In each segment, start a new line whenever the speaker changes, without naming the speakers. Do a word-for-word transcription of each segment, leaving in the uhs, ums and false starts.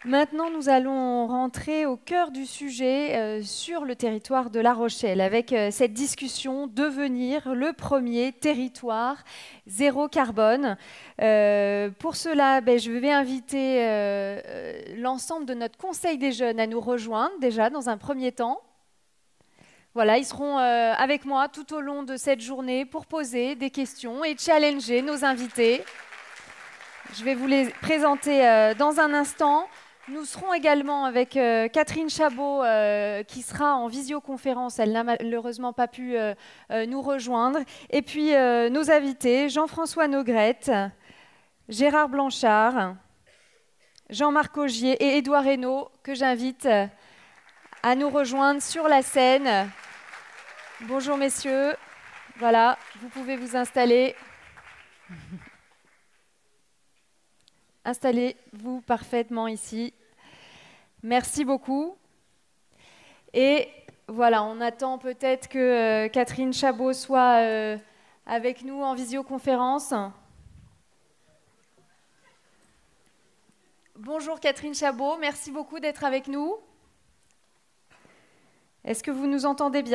Maintenant, nous allons rentrer au cœur du sujet euh, sur le territoire de La Rochelle avec euh, cette discussion devenir le premier territoire zéro carbone. Euh, pour cela, ben, je vais inviter euh, euh, l'ensemble de notre Conseil des jeunes à nous rejoindre déjà dans un premier temps. Voilà, ils seront euh, avec moi tout au long de cette journée pour poser des questions et challenger nos invités. Je vais vous les présenter euh, dans un instant. Nous serons également avec euh, Catherine Chabot euh, qui sera en visioconférence. Elle n'a malheureusement pas pu euh, euh, nous rejoindre. Et puis euh, nos invités, Jean-François Nogrette, Gérard Blanchard, Jean-Marc Augier et Édouard Reynaud, que j'invite à nous rejoindre sur la scène. Bonjour messieurs. Voilà, vous pouvez vous installer. Installez-vous parfaitement ici. Merci beaucoup. Et voilà, on attend peut-être que euh, Catherine Chabot soit euh, avec nous en visioconférence. Bonjour Catherine Chabot, merci beaucoup d'être avec nous. Est-ce que vous nous entendez bien ?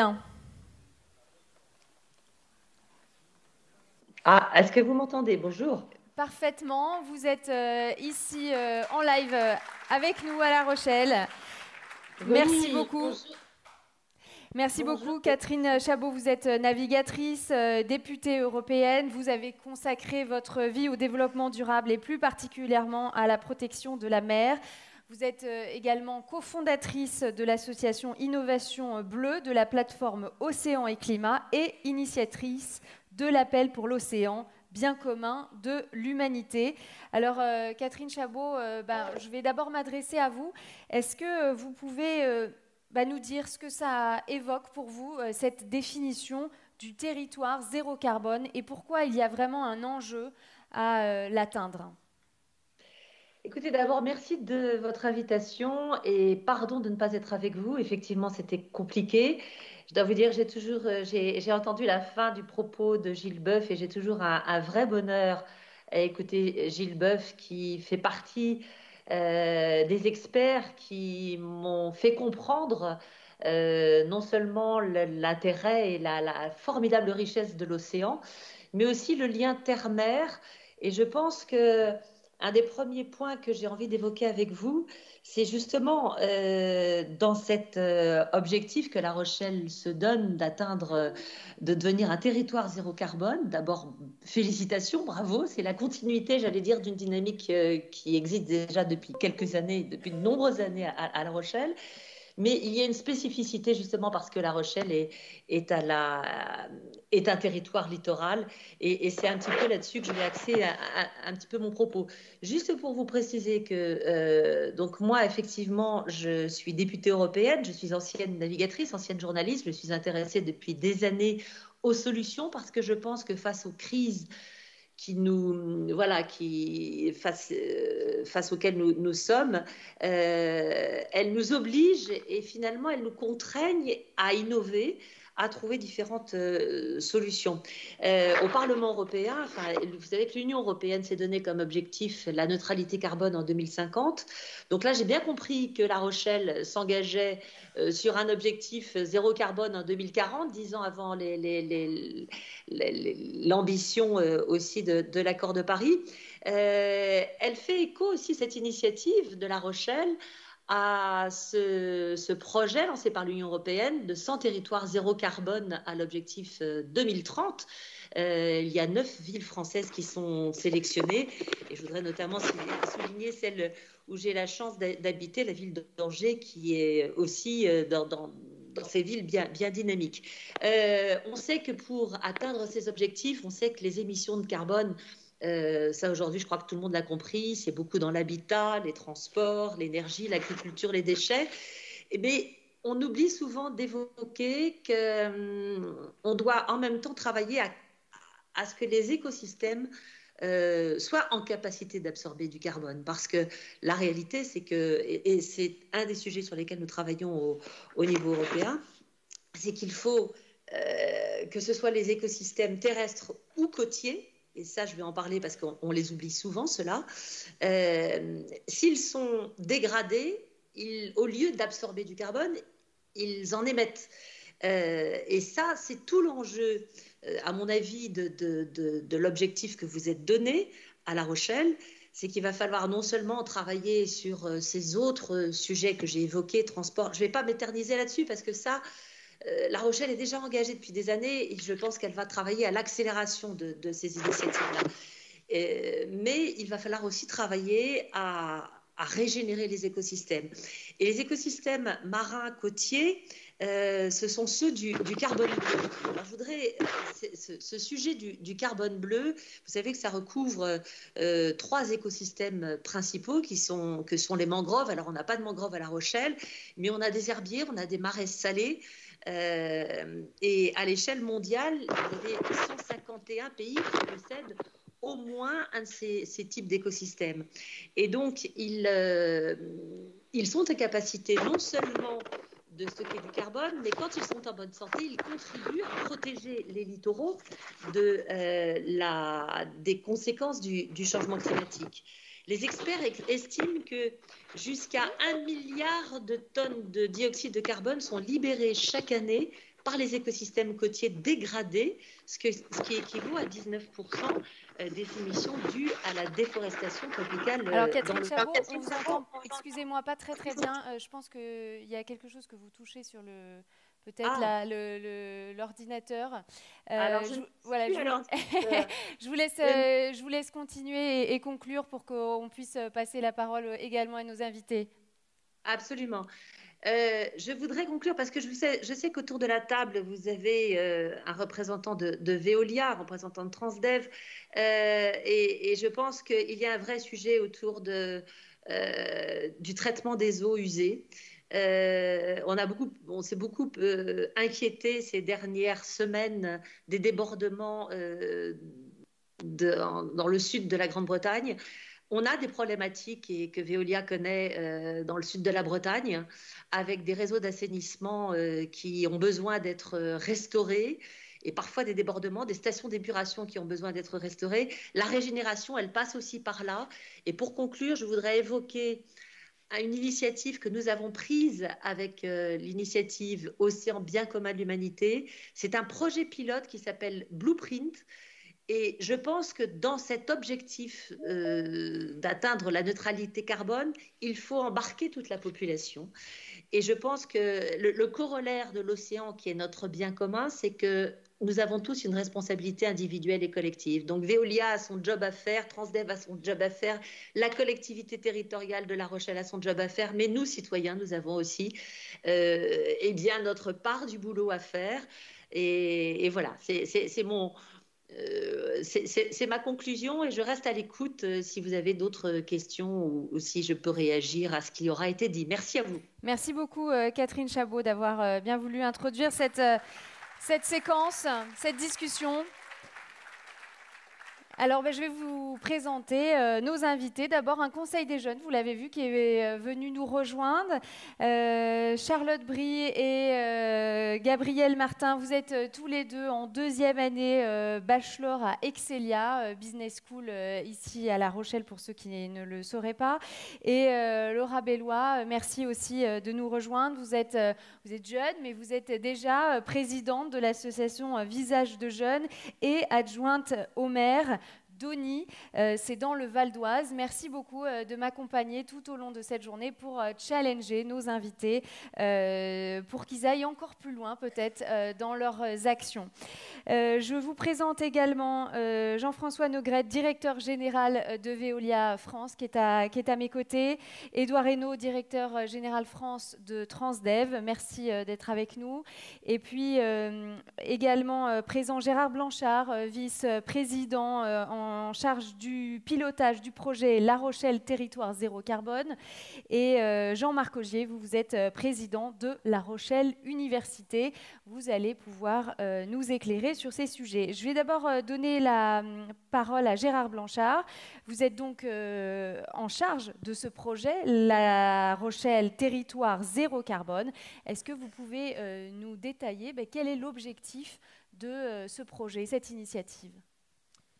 Ah, est-ce que vous m'entendez ? Bonjour.
Parfaitement, vous êtes euh, ici euh, en live euh, avec nous à La Rochelle.
Oui,
Merci beaucoup.
Bonjour.
Merci
Bonjour.
beaucoup Catherine Chabot, vous êtes navigatrice, euh, députée européenne. Vous avez consacré votre vie au développement durable et plus particulièrement à la protection de la mer. Vous êtes euh, également cofondatrice de l'association Innovation Bleue, de la plateforme Océan et Climat et initiatrice de l'appel pour l'océan, bien commun de l'humanité. Alors, euh, Catherine Chabot, euh, ben, je vais d'abord m'adresser à vous. Est-ce que vous pouvez euh, ben, nous dire ce que ça évoque pour vous, euh, cette définition du territoire zéro carbone, et pourquoi il y a vraiment un enjeu à euh, l'atteindre ?
Écoutez, d'abord, merci de votre invitation et pardon de ne pas être avec vous. Effectivement, c'était compliqué. Je dois vous dire, j'ai toujours, euh, j'ai, j'ai entendu la fin du propos de Gilles Boeuf et j'ai toujours un, un vrai bonheur à écouter Gilles Boeuf qui fait partie euh, des experts qui m'ont fait comprendre euh, non seulement le- l'intérêt et la, la formidable richesse de l'océan, mais aussi le lien terre-mer. Et je pense que un des premiers points que j'ai envie d'évoquer avec vous, c'est justement euh, dans cet euh, objectif que La Rochelle se donne d'atteindre, euh, de devenir un territoire zéro carbone. D'abord, félicitations, bravo, c'est la continuité, j'allais dire, d'une dynamique euh, qui existe déjà depuis quelques années, depuis de nombreuses années à, à La Rochelle. Mais il y a une spécificité justement parce que La Rochelle est, est, à la, est un territoire littoral et, et c'est un petit peu là-dessus que je vais axer un, un, un petit peu mon propos. Juste pour vous préciser que euh, donc moi effectivement je suis députée européenne, je suis ancienne navigatrice, ancienne journaliste, je suis intéressée depuis des années aux solutions parce que je pense que face aux crises qui nous, voilà, qui, face, euh, face auxquelles nous, nous sommes, euh, elles nous obligent et finalement elles nous contraignent à innover, à trouver différentes euh, solutions. Euh, au Parlement européen, enfin, vous savez que l'Union européenne s'est donné comme objectif la neutralité carbone en deux mille cinquante. Donc là, j'ai bien compris que La Rochelle s'engageait euh, sur un objectif zéro carbone en deux mille quarante, dix ans avant les, les, les, l'ambition euh, aussi de, de l'accord de Paris. Euh, elle fait écho aussi, cette initiative de La Rochelle, à ce, ce projet lancé par l'Union européenne de cent territoires zéro carbone à l'objectif deux mille trente. Euh, il y a neuf villes françaises qui sont sélectionnées et je voudrais notamment souligner celle où j'ai la chance d'habiter, la ville d'Angers, qui est aussi dans, dans dans ces villes bien, bien dynamiques. Euh, on sait que pour atteindre ces objectifs, on sait que les émissions de carbone, euh, ça aujourd'hui, je crois que tout le monde l'a compris, c'est beaucoup dans l'habitat, les transports, l'énergie, l'agriculture, les déchets. Mais on oublie souvent d'évoquer qu'on hum, doit en même temps travailler à, à ce que les écosystèmes Euh, soit en capacité d'absorber du carbone. Parce que la réalité, c'est que, et, et c'est un des sujets sur lesquels nous travaillons au, au niveau européen, c'est qu'il faut euh, que ce soit les écosystèmes terrestres ou côtiers, et ça je vais en parler parce qu'on les oublie souvent ceux-là, euh, s'ils sont dégradés, ils, au lieu d'absorber du carbone, ils en émettent. Euh, et ça, c'est tout l'enjeu, euh, à mon avis, de, de, de, de l'objectif que vous êtes donné à La Rochelle. C'est qu'il va falloir non seulement travailler sur euh, ces autres sujets que j'ai évoqués, transport. Je ne vais pas m'éterniser là-dessus parce que ça, euh, La Rochelle est déjà engagée depuis des années et je pense qu'elle va travailler à l'accélération de, de ces initiatives-là. Euh, mais il va falloir aussi travailler à, à régénérer les écosystèmes. Et les écosystèmes marins, côtiers, euh, ce sont ceux du, du carbone bleu. Alors, je voudrais, ce, ce sujet du, du carbone bleu, vous savez que ça recouvre euh, trois écosystèmes principaux qui sont, que sont les mangroves. Alors, on n'a pas de mangroves à La Rochelle, mais on a des herbiers, on a des marais salés. Euh, et à l'échelle mondiale, il y avait cent cinquante et un pays qui possèdent au moins un de ces, ces types d'écosystèmes. Et donc, ils, euh, ils sont en capacité non seulement de stocker du carbone, mais quand ils sont en bonne santé, ils contribuent à protéger les littoraux de, euh, la, des conséquences du, du changement climatique. Les experts estiment que jusqu'à un milliard de tonnes de dioxyde de carbone sont libérées chaque année par les écosystèmes côtiers dégradés, ce, que, ce qui équivaut à dix-neuf pour cent des émissions dues à la déforestation tropicale.
Alors Catherine Chabot, on vous entend, excusez-moi, pas très très bien. Euh, je pense qu'il y a quelque chose que vous touchez sur le... Peut-être ah. l'ordinateur. Euh,
alors, je, je, voilà, je, alors,
euh, je, vous laisse, euh, je vous laisse continuer et, et conclure pour qu'on puisse passer la parole également à nos invités.
Absolument. Euh, je voudrais conclure parce que je sais, je sais qu'autour de la table, vous avez euh, un représentant de, de Veolia, un représentant de Transdev, euh, et, et je pense qu'il y a un vrai sujet autour de, euh, du traitement des eaux usées. Euh, on a beaucoup, on s'est beaucoup euh, inquiété ces dernières semaines des débordements euh, de, en, dans le sud de la Grande-Bretagne. On a des problématiques et que Veolia connaît euh, dans le sud de la Bretagne, avec des réseaux d'assainissement euh, qui ont besoin d'être restaurés et parfois des débordements, des stations d'épuration qui ont besoin d'être restaurées. La régénération, elle passe aussi par là. Et pour conclure, je voudrais évoquer une initiative que nous avons prise avec euh, l'initiative Océan bien commun de l'humanité. C'est un projet pilote qui s'appelle Blueprint. Et je pense que dans cet objectif euh, d'atteindre la neutralité carbone, il faut embarquer toute la population. Et je pense que le, le corollaire de l'océan, qui est notre bien commun, c'est que nous avons tous une responsabilité individuelle et collective. Donc Veolia a son job à faire, Transdev a son job à faire, la collectivité territoriale de La Rochelle a son job à faire, mais nous, citoyens, nous avons aussi euh, eh bien, notre part du boulot à faire. Et, et voilà, c'est mon... Euh, c'est ma conclusion et je reste à l'écoute euh, si vous avez d'autres questions ou, ou si je peux réagir à ce qui aura été dit. Merci à vous.
Merci beaucoup euh, Catherine Chabot d'avoir euh, bien voulu introduire cette, euh, cette séquence, cette discussion. Alors, ben, je vais vous présenter euh, nos invités. D'abord, un conseil des jeunes, vous l'avez vu, qui est euh, venu nous rejoindre. Euh, Charlotte Brie et euh, Gabriel Martin, vous êtes euh, tous les deux en deuxième année euh, bachelor à Excelia, euh, Business School euh, ici à La Rochelle, pour ceux qui ne le sauraient pas. Et euh, Laura Bellois, merci aussi euh, de nous rejoindre. Vous êtes, euh, vous êtes jeune, mais vous êtes déjà euh, présidente de l'association euh, Visage de Jeunes et adjointe au maire d'Osny, euh, c'est dans le Val d'Oise. Merci beaucoup euh, de m'accompagner tout au long de cette journée pour euh, challenger nos invités, euh, pour qu'ils aillent encore plus loin peut-être euh, dans leurs actions. Euh, je vous présente également euh, Jean-François Nogrette, directeur général de Veolia France, qui est à, qui est à mes côtés. Édouard Reynaud, directeur général France de Transdev. Merci euh, d'être avec nous. Et puis euh, également euh, présent Gérard Blanchard, euh, vice-président euh, en en charge du pilotage du projet La Rochelle Territoire Zéro Carbone. Et euh, Jean-Marc Augier, vous, vous êtes euh, président de La Rochelle Université. Vous allez pouvoir euh, nous éclairer sur ces sujets. Je vais d'abord euh, donner la euh, parole à Gérard Blanchard. Vous êtes donc euh, en charge de ce projet, La Rochelle Territoire Zéro Carbone. Est-ce que vous pouvez euh, nous détailler ben, quel est l'objectif de euh, ce projet, cette initiative ?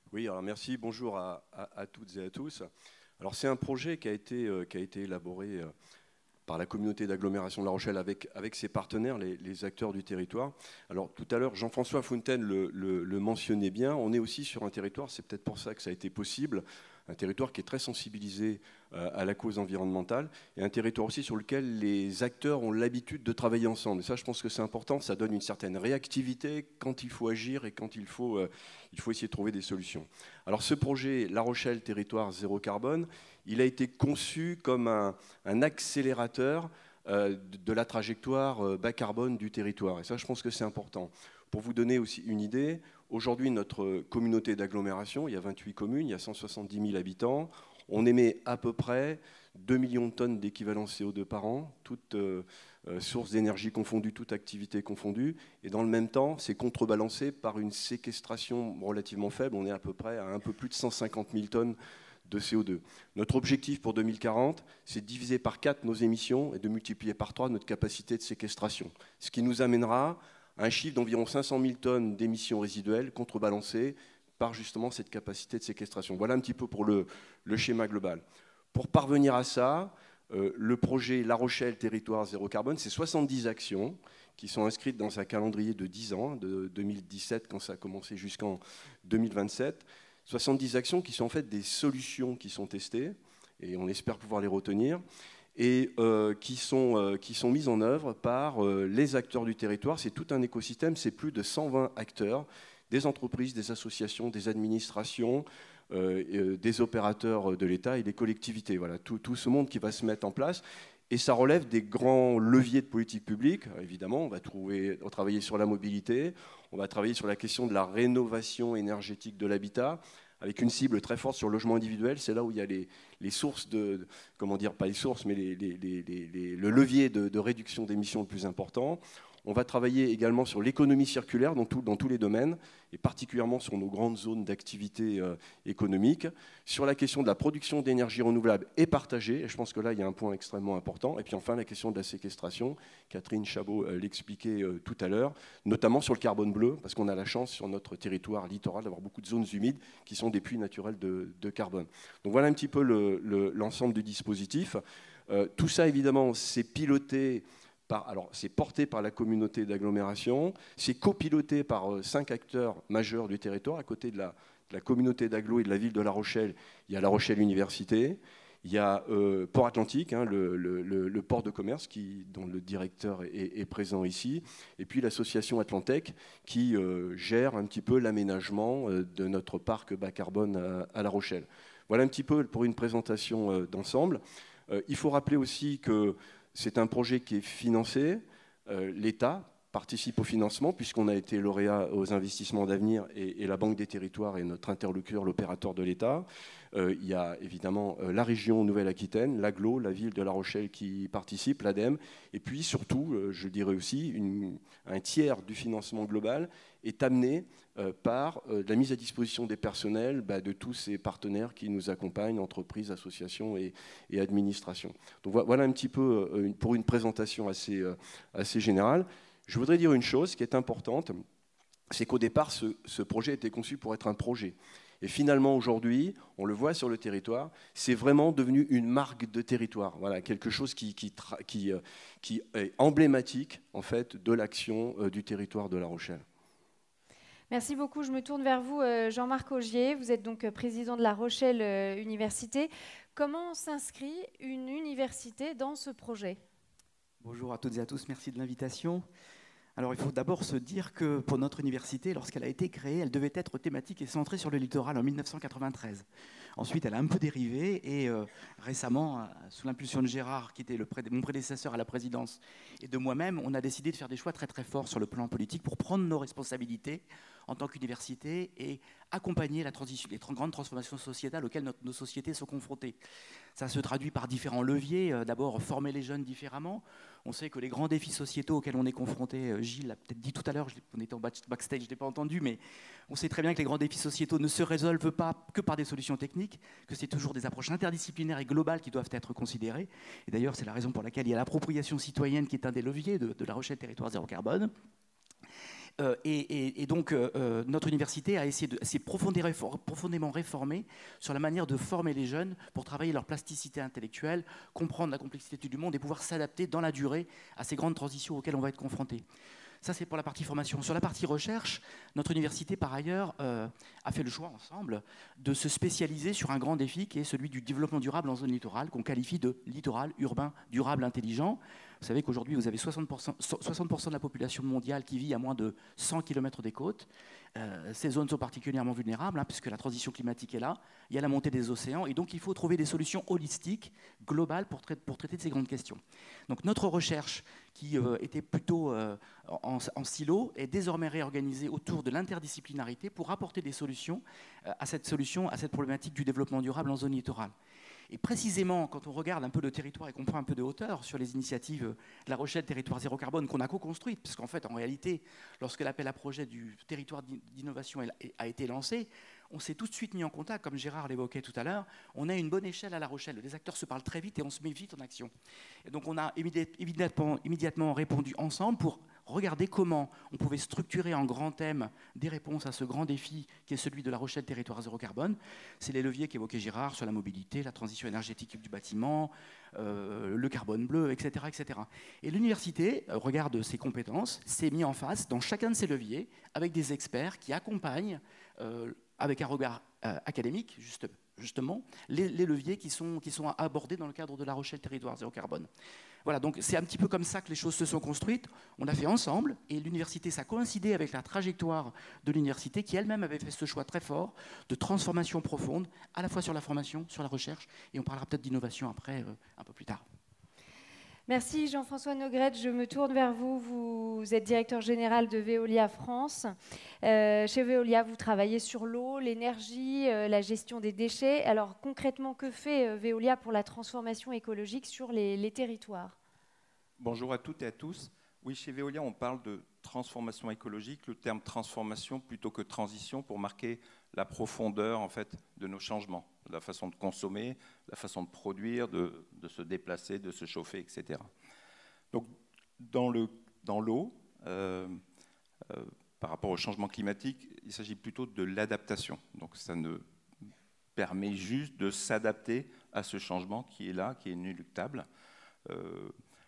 Oui, alors merci, bonjour à, à, à toutes et à tous. Alors c'est un projet qui a été, euh, qui a été élaboré euh, par la communauté d'agglomération de La Rochelle avec, avec ses partenaires, les, les acteurs du territoire. Alors tout à l'heure, Jean-François Fontaine le, le, le mentionnait bien, on est aussi sur un territoire, c'est peut-être pour ça que ça a été possible, un territoire qui est très sensibilisé euh, à la cause environnementale et un territoire aussi sur lequel les acteurs ont l'habitude de travailler ensemble. Et ça, je pense que c'est important, ça donne une certaine réactivité quand il faut agir et quand il faut, euh, il faut essayer de trouver des solutions. Alors ce projet La Rochelle, territoire zéro carbone, il a été conçu comme un, un accélérateur euh, de la trajectoire euh, bas carbone du territoire. Et ça, je pense que c'est important. Pour vous donner aussi une idée, aujourd'hui, notre communauté d'agglomération, il y a vingt-huit communes, il y a cent soixante-dix mille habitants. On émet à peu près deux millions de tonnes d'équivalent C O deux par an, toutes euh, sources d'énergie confondues, toutes activités confondues. Et dans le même temps, c'est contrebalancé par une séquestration relativement faible. On est à peu près à un peu plus de cent cinquante mille tonnes de C O deux. Notre objectif pour deux mille quarante, c'est de diviser par quatre nos émissions et de multiplier par trois notre capacité de séquestration. Ce qui nous amènera à un chiffre d'environ cinq cent mille tonnes d'émissions résiduelles contrebalancées par justement cette capacité de séquestration. Voilà un petit peu pour le, le schéma global. Pour parvenir à ça, euh, le projet La Rochelle, territoire zéro carbone, c'est soixante-dix actions qui sont inscrites dans un calendrier de dix ans, de deux mille dix-sept quand ça a commencé jusqu'en deux mille vingt-sept. soixante-dix actions qui sont en fait des solutions qui sont testées, et on espère pouvoir les retenir, et euh, qui, sont, euh, qui sont mises en œuvre par euh, les acteurs du territoire. C'est tout un écosystème, c'est plus de cent vingt acteurs, des entreprises, des associations, des administrations, euh, euh, des opérateurs de l'État et des collectivités. Voilà, tout, tout ce monde qui va se mettre en place. Et ça relève des grands leviers de politique publique. Évidemment, on va, trouver, on va travailler sur la mobilité, on va travailler sur la question de la rénovation énergétique de l'habitat, avec une cible très forte sur le logement individuel. C'est là où il y a les, les sources de, de, comment dire, pas les sources, mais les, les, les, les, le levier de, de réduction d'émissions le plus important. On va travailler également sur l'économie circulaire dans, tout, dans tous les domaines, et particulièrement sur nos grandes zones d'activité euh, économique, sur la question de la production d'énergie renouvelable et partagée, et je pense que là, il y a un point extrêmement important, et puis enfin, la question de la séquestration, Catherine Chabot euh, l'expliquait euh, tout à l'heure, notamment sur le carbone bleu, parce qu'on a la chance sur notre territoire littoral d'avoir beaucoup de zones humides qui sont des puits naturels de, de carbone. Donc voilà un petit peu le, le, l'ensemble du dispositif. Euh, tout ça, évidemment, c'est piloté... Par, alors, c'est porté par la communauté d'agglomération, c'est copiloté par euh, cinq acteurs majeurs du territoire. À côté de la, de la communauté d'agglo et de la ville de La Rochelle, il y a La Rochelle Université, il y a euh, Port Atlantique, hein, le, le, le, le port de commerce qui, dont le directeur est, est présent ici, et puis l'association Atlantec qui euh, gère un petit peu l'aménagement euh, de notre parc bas carbone à, à La Rochelle. Voilà un petit peu pour une présentation euh, d'ensemble. Euh, il faut rappeler aussi que c'est un projet qui est financé. Euh, L'État participe au financement puisqu'on a été lauréat aux investissements d'avenir et, et la Banque des Territoires est notre interlocuteur, l'opérateur de l'État. Euh, il y a évidemment euh, la région Nouvelle-Aquitaine, l'Agglo, la ville de La Rochelle qui participe, l'ADEME. Et puis surtout, euh, je dirais aussi, une, un tiers du financement global est amené euh, par euh, la mise à disposition des personnels bah, de tous ces partenaires qui nous accompagnent, entreprises, associations et, et administrations. Donc voilà un petit peu euh, pour une présentation assez, euh, assez générale. Je voudrais dire une chose qui est importante, c'est qu'au départ, ce, ce projet était conçu pour être un projet. Et finalement, aujourd'hui, on le voit sur le territoire, c'est vraiment devenu une marque de territoire. Voilà, quelque chose qui, qui, qui, qui est emblématique en fait, de l'action du territoire de La Rochelle.
Merci beaucoup. Je me tourne vers vous, Jean-Marc Augier. Vous êtes donc président de La Rochelle Université. Comment s'inscrit une université dans ce projet ?
Bonjour à toutes et à tous, merci de l'invitation. Alors, il faut d'abord se dire que pour notre université, lorsqu'elle a été créée, elle devait être thématique et centrée sur le littoral en mille neuf cent quatre-vingt-treize. Ensuite, elle a un peu dérivé et euh, récemment, sous l'impulsion de Gérard, qui était le pré- mon prédécesseur à la présidence, et de moi-même, on a décidé de faire des choix très très forts sur le plan politique pour prendre nos responsabilités en tant qu'université et accompagner la transition, les grandes transformations sociétales auxquelles notre, nos sociétés sont confrontées. Ça se traduit par différents leviers. Euh, d'abord, former les jeunes différemment. On sait que les grands défis sociétaux auxquels on est confronté, euh, Gilles l'a peut-être dit tout à l'heure, on était en backstage, je ne l'ai pas entendu, mais on sait très bien que les grands défis sociétaux ne se résolvent pas que par des solutions techniques, que c'est toujours des approches interdisciplinaires et globales qui doivent être considérées. Et d'ailleurs, c'est la raison pour laquelle il y a l'appropriation citoyenne qui est un des leviers de, de La Rochelle Territoire Zéro Carbone. Euh, et, et, et donc, euh, notre université a essayé de, s'est profondément, profondément réformée sur la manière de former les jeunes pour travailler leur plasticité intellectuelle, comprendre la complexité du monde et pouvoir s'adapter dans la durée à ces grandes transitions auxquelles on va être confronté. Ça, c'est pour la partie formation. Sur la partie recherche, notre université, par ailleurs, euh, a fait le choix ensemble de se spécialiser sur un grand défi qui est celui du développement durable en zone littorale, qu'on qualifie de littoral urbain durable intelligent. Vous savez qu'aujourd'hui, vous avez soixante pour cent, soixante pour cent de la population mondiale qui vit à moins de cent kilomètres des côtes. Euh, ces zones sont particulièrement vulnérables, hein, puisque la transition climatique est là, il y a la montée des océans, et donc il faut trouver des solutions holistiques, globales, pour, tra pour traiter de ces grandes questions. Donc notre recherche, qui euh, était plutôt euh, en, en silo, est désormais réorganisée autour de l'interdisciplinarité pour apporter des solutions euh, à cette solution, à cette problématique du développement durable en zone littorale. Et précisément, quand on regarde un peu le territoire et qu'on prend un peu de hauteur sur les initiatives de La Rochelle Territoire Zéro Carbone qu'on a co-construite, parce qu'en fait, en réalité, lorsque l'appel à projet du territoire d'innovation a été lancé, on s'est tout de suite mis en contact, comme Gérard l'évoquait tout à l'heure, on a une bonne échelle à La Rochelle, les acteurs se parlent très vite et on se met vite en action. Et donc on a immédiatement, immédiatement répondu ensemble pour regarder comment on pouvait structurer en grands thèmes des réponses à ce grand défi qui est celui de La Rochelle Territoire Zéro Carbone. C'est les leviers qu'évoquait Gérard sur la mobilité, la transition énergétique du bâtiment, euh, le carbone bleu, et cetera et cetera. Et l'université euh, regarde ses compétences, s'est mis en face dans chacun de ces leviers avec des experts qui accompagnent euh, avec un regard euh, académique, juste, justement, les, les leviers qui sont, qui sont abordés dans le cadre de La Rochelle Territoire Zéro Carbone. Voilà, donc c'est un petit peu comme ça que les choses se sont construites. On a fait ensemble, et l'université, ça a coïncidé avec la trajectoire de l'université qui elle-même avait fait ce choix très fort de transformation profonde, à la fois sur la formation, sur la recherche, et on parlera peut-être d'innovation après, euh, un peu plus tard.
Merci Jean-François Nogrette. Je me tourne vers vous. Vous êtes directeur général de Veolia France. Euh, chez Veolia, vous travaillez sur l'eau, l'énergie, euh, la gestion des déchets. Alors concrètement, que fait euh, Veolia pour la transformation écologique sur les, les territoires?
Bonjour à toutes et à tous. Oui, chez Veolia, on parle de transformation écologique, le terme transformation plutôt que transition pour marquer la profondeur en fait, de nos changements, la façon de consommer, la façon de produire, de, de se déplacer, de se chauffer, et cetera. Donc, dans le, dans l'eau, euh, euh, par rapport au changement climatique, il s'agit plutôt de l'adaptation. Donc, ça ne permet juste de s'adapter à ce changement qui est là, qui est inéluctable. Euh,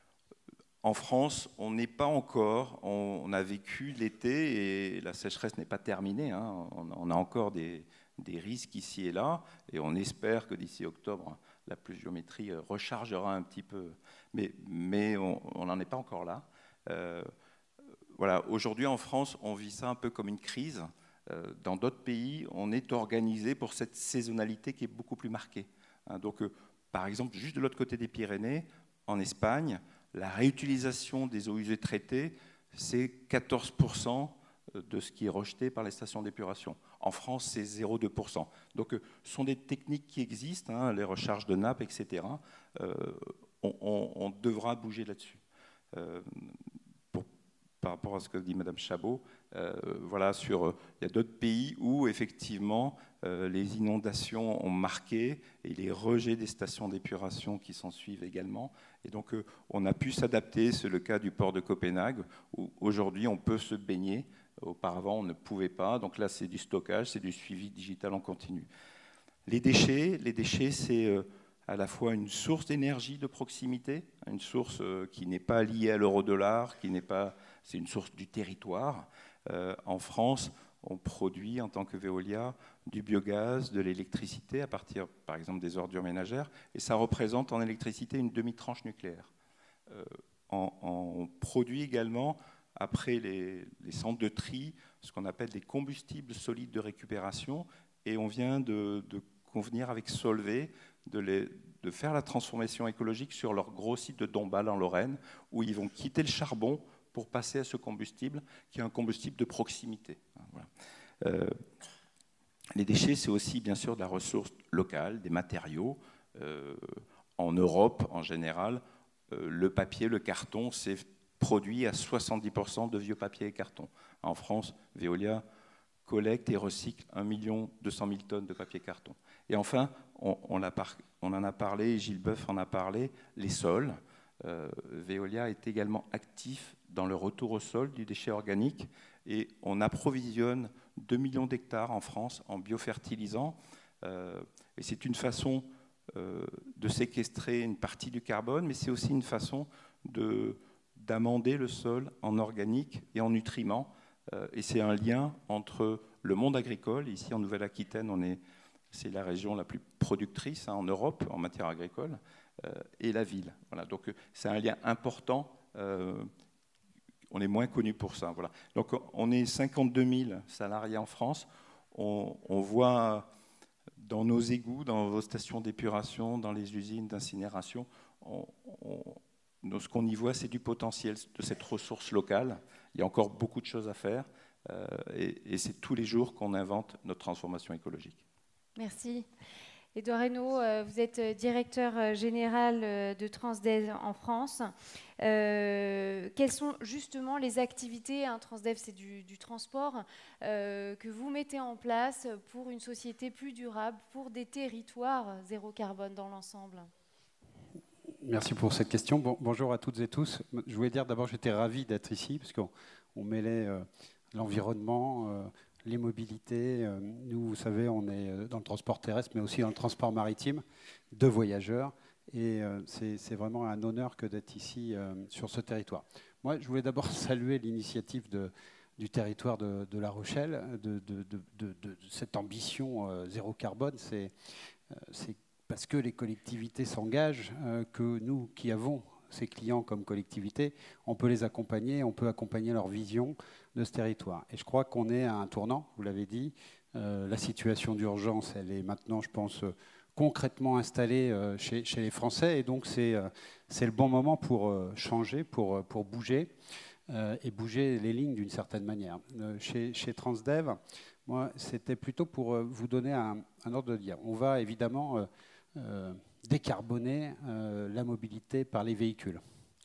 En France, on n'est pas encore, on, on a vécu l'été et la sécheresse n'est pas terminée. Hein, on, on a encore des, des risques ici et là, et on espère que d'ici octobre, la pluviométrie rechargera un petit peu, mais, mais on n'en est pas encore là. Euh, voilà, aujourd'hui en France, on vit ça un peu comme une crise. Euh, dans d'autres pays, on est organisé pour cette saisonnalité qui est beaucoup plus marquée. Hein, donc, euh, par exemple, juste de l'autre côté des Pyrénées, en Espagne, la réutilisation des eaux usées traitées, c'est quatorze pour cent de ce qui est rejeté par les stations d'épuration. En France, c'est zéro virgule deux pour cent. Donc, ce sont des techniques qui existent, hein, les recharges de nappes, et cetera. Euh, on, on, on devra bouger là-dessus. Euh, par rapport à ce que dit Madame Chabot, euh, voilà, sur, euh, il y a d'autres pays où, effectivement, euh, les inondations ont marqué et les rejets des stations d'épuration qui s'en suivent également. Et donc, euh, on a pu s'adapter. C'est le cas du port de Copenhague, où aujourd'hui, on peut se baigner. Auparavant, on ne pouvait pas. Donc là, c'est du stockage, c'est du suivi digital en continu. Les déchets, les déchets, c'est euh, à la fois une source d'énergie de proximité, une source euh, qui n'est pas liée à l'euro-dollar, qui n'est pas, c'est une source du territoire. Euh, en France, on produit en tant que Veolia du biogaz, de l'électricité à partir, par exemple, des ordures ménagères, et ça représente en électricité une demi-tranche nucléaire. Euh, on, on produit également, après les, les centres de tri, ce qu'on appelle des combustibles solides de récupération, et on vient de, de convenir avec Solvay de, les, de faire la transformation écologique sur leur gros site de Dombasle en Lorraine, où ils vont quitter le charbon pour passer à ce combustible, qui est un combustible de proximité. Voilà. Euh, les déchets, c'est aussi bien sûr de la ressource locale, des matériaux. Euh, en Europe, en général, euh, le papier, le carton, c'est produit à soixante-dix pour cent de vieux papier et carton. En France, Veolia collecte et recycle un million deux cent mille tonnes de papier et carton. Et enfin, on, on, par, on en a parlé, Gilles Boeuf en a parlé, les sols. Euh, Veolia est également actif dans le retour au sol du déchet organique. Et on approvisionne deux millions d'hectares en France en biofertilisants. Euh, et c'est une façon euh, de séquestrer une partie du carbone, mais c'est aussi une façon de, d'amender le sol en organique et en nutriments. Euh, et c'est un lien entre le monde agricole, ici en Nouvelle-Aquitaine, on est, c'est la région la plus productrice hein, en Europe en matière agricole, euh, et la ville. Voilà, donc c'est un lien important. Euh, on est moins connu pour ça. Voilà. Donc on est cinquante-deux mille salariés en France. On, on voit dans nos égouts, dans vos stations d'épuration, dans les usines d'incinération, on, on, ce qu'on y voit, c'est du potentiel de cette ressource locale. Il y a encore beaucoup de choses à faire. Euh, et, et c'est tous les jours qu'on invente notre transformation écologique.
Merci. Édouard Reynaud, vous êtes directeur général de Transdev en France. Euh, quelles sont justement les activités, hein, Transdev c'est du, du transport, euh, que vous mettez en place pour une société plus durable, pour des territoires zéro carbone dans l'ensemble?
Merci pour cette question. Bon, bonjour à toutes et tous. Je voulais dire d'abord que j'étais ravi d'être ici, parce qu'on on mêlait euh, l'environnement, euh, les mobilités. Euh, nous, vous savez, on est dans le transport terrestre, mais aussi dans le transport maritime de voyageurs. Et euh, c'est, c'est vraiment un honneur que d'être ici euh, sur ce territoire. Moi, je voulais d'abord saluer l'initiative de, du territoire de, de La Rochelle, de, de, de, de, de cette ambition euh, zéro carbone. C'est, euh, c'est parce que les collectivités s'engagent euh, que nous, qui avons ces clients comme collectivités, on peut les accompagner, on peut accompagner leur vision de ce territoire. Et je crois qu'on est à un tournant, vous l'avez dit. Euh, la situation d'urgence, elle est maintenant, je pense, euh, concrètement installée euh, chez, chez les Français. Et donc, c'est, euh, c'est le bon moment pour euh, changer, pour, pour bouger, euh, et bouger les lignes d'une certaine manière. Euh, chez, chez Transdev, moi, c'était plutôt pour euh, vous donner un, un ordre de dire. On va évidemment euh, euh, décarboner euh, la mobilité par les véhicules.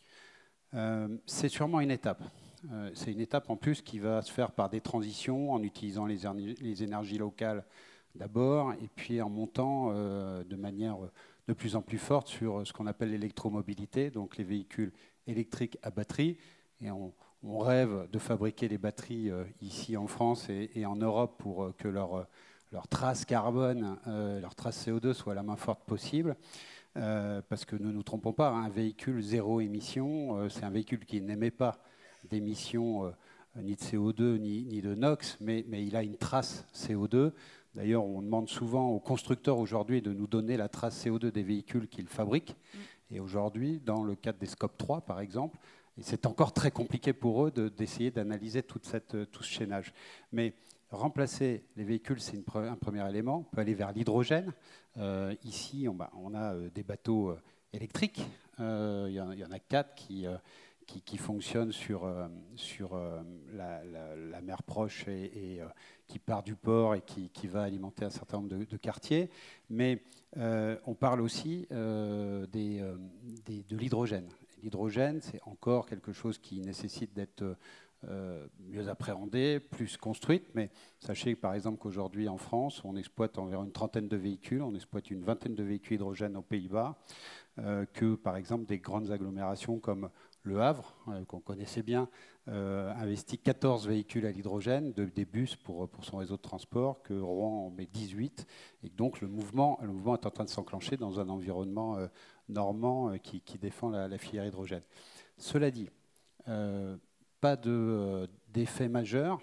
Euh, c'est sûrement une étape. Euh, c'est une étape en plus qui va se faire par des transitions en utilisant les, les énergies locales d'abord et puis en montant euh, de manière de plus en plus forte sur ce qu'on appelle l'électromobilité, donc les véhicules électriques à batterie. Et on, on rêve de fabriquer des batteries euh, ici en France et, et en Europe pour euh, que leur, leur trace carbone, euh, leur trace C O deux soit la moins forte possible. Euh, parce que ne nous trompons pas, hein, un véhicule zéro émission, euh, c'est un véhicule qui n'émet pas d'émissions euh, ni de C O deux ni, ni de NOx, mais, mais il a une trace C O deux. D'ailleurs, on demande souvent aux constructeurs aujourd'hui de nous donner la trace C O deux des véhicules qu'ils fabriquent. Mmh. Et aujourd'hui, dans le cadre des Scope trois, par exemple, et c'est encore très compliqué pour eux de, d'essayer d'analyser toute cette, tout ce chaînage. Mais remplacer les véhicules, c'est une pre- un premier élément. On peut aller vers l'hydrogène. Euh, ici, on, bah, on a euh, des bateaux euh, électriques. Euh, il y, y en a quatre qui... Euh, Qui, qui fonctionne sur, euh, sur euh, la, la, la mer proche et, et euh, qui part du port et qui, qui va alimenter un certain nombre de, de quartiers. Mais euh, on parle aussi euh, des, euh, des, de l'hydrogène. L'hydrogène, c'est encore quelque chose qui nécessite d'être euh, mieux appréhendé, plus construite. Mais sachez par exemple qu'aujourd'hui en France, on exploite environ une trentaine de véhicules, on exploite une vingtaine de véhicules hydrogène aux Pays-Bas, euh, que par exemple des grandes agglomérations comme Le Havre, euh, qu'on connaissait bien, euh, investit quatorze véhicules à l'hydrogène, de, des bus pour, pour son réseau de transport, que Rouen en met dix-huit. Et donc le mouvement, le mouvement est en train de s'enclencher dans un environnement euh, normand euh, qui, qui défend la, la filière hydrogène. Cela dit, euh, pas de, euh, d'effet majeur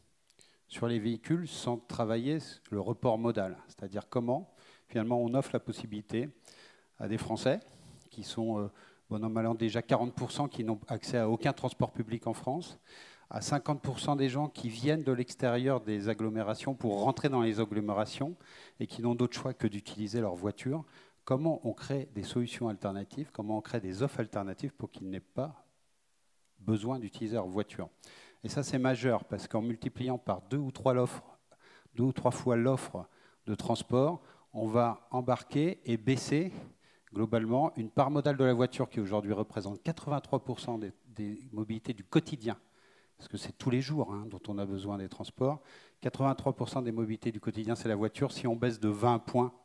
sur les véhicules sans travailler le report modal. C'est-à-dire comment, finalement, on offre la possibilité à des Français qui sont... Euh, Bon an, mal an, déjà quarante pour cent qui n'ont accès à aucun transport public en France, à cinquante pour cent des gens qui viennent de l'extérieur des agglomérations pour rentrer dans les agglomérations et qui n'ont d'autre choix que d'utiliser leur voiture. Comment on crée des solutions alternatives, comment on crée des offres alternatives pour qu'ils n'aient pas besoin d'utiliser leur voiture. Et ça, c'est majeur, parce qu'en multipliant par deux ou trois l'offre, deux ou trois fois l'offre de transport, on va embarquer et baisser globalement une part modale de la voiture qui aujourd'hui représente quatre-vingt-trois pour cent des, des mobilités du quotidien, parce que c'est tous les jours hein, dont on a besoin des transports. quatre-vingt-trois pour cent des mobilités du quotidien, c'est la voiture. Si on baisse de vingt points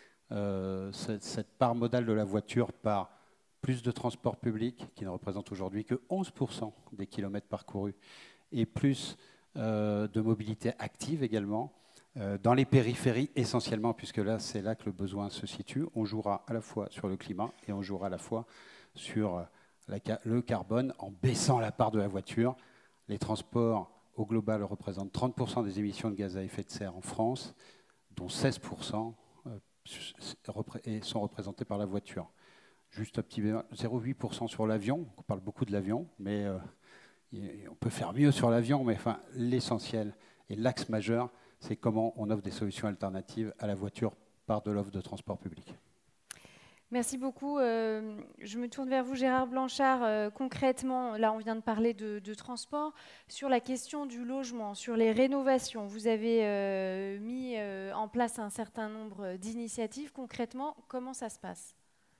euh, cette, cette part modale de la voiture par plus de transport public, qui ne représente aujourd'hui que onze pour cent des kilomètres parcourus, et plus euh, de mobilité active également, euh, dans les périphéries essentiellement, puisque là, c'est là que le besoin se situe. On jouera à la fois sur le climat et on jouera à la fois sur la, le carbone en baissant la part de la voiture. Les transports, au global, représentent trente pour cent des émissions de gaz à effet de serre en France, dont seize pour cent sont représentés par la voiture. Juste un petit zéro virgule huit pour cent sur l'avion. On parle beaucoup de l'avion, mais euh, on peut faire mieux sur l'avion. Mais enfin, l'essentiel et l'axe majeur, c'est comment on offre des solutions alternatives à la voiture par de l'offre de transport public.
Merci beaucoup. Euh, je me tourne vers vous, Gérard Blanchard. Euh, concrètement, là, on vient de parler de, de transport. Sur la question du logement, sur les rénovations, vous avez euh, mis euh, en place un certain nombre d'initiatives. Concrètement, comment ça se passe ?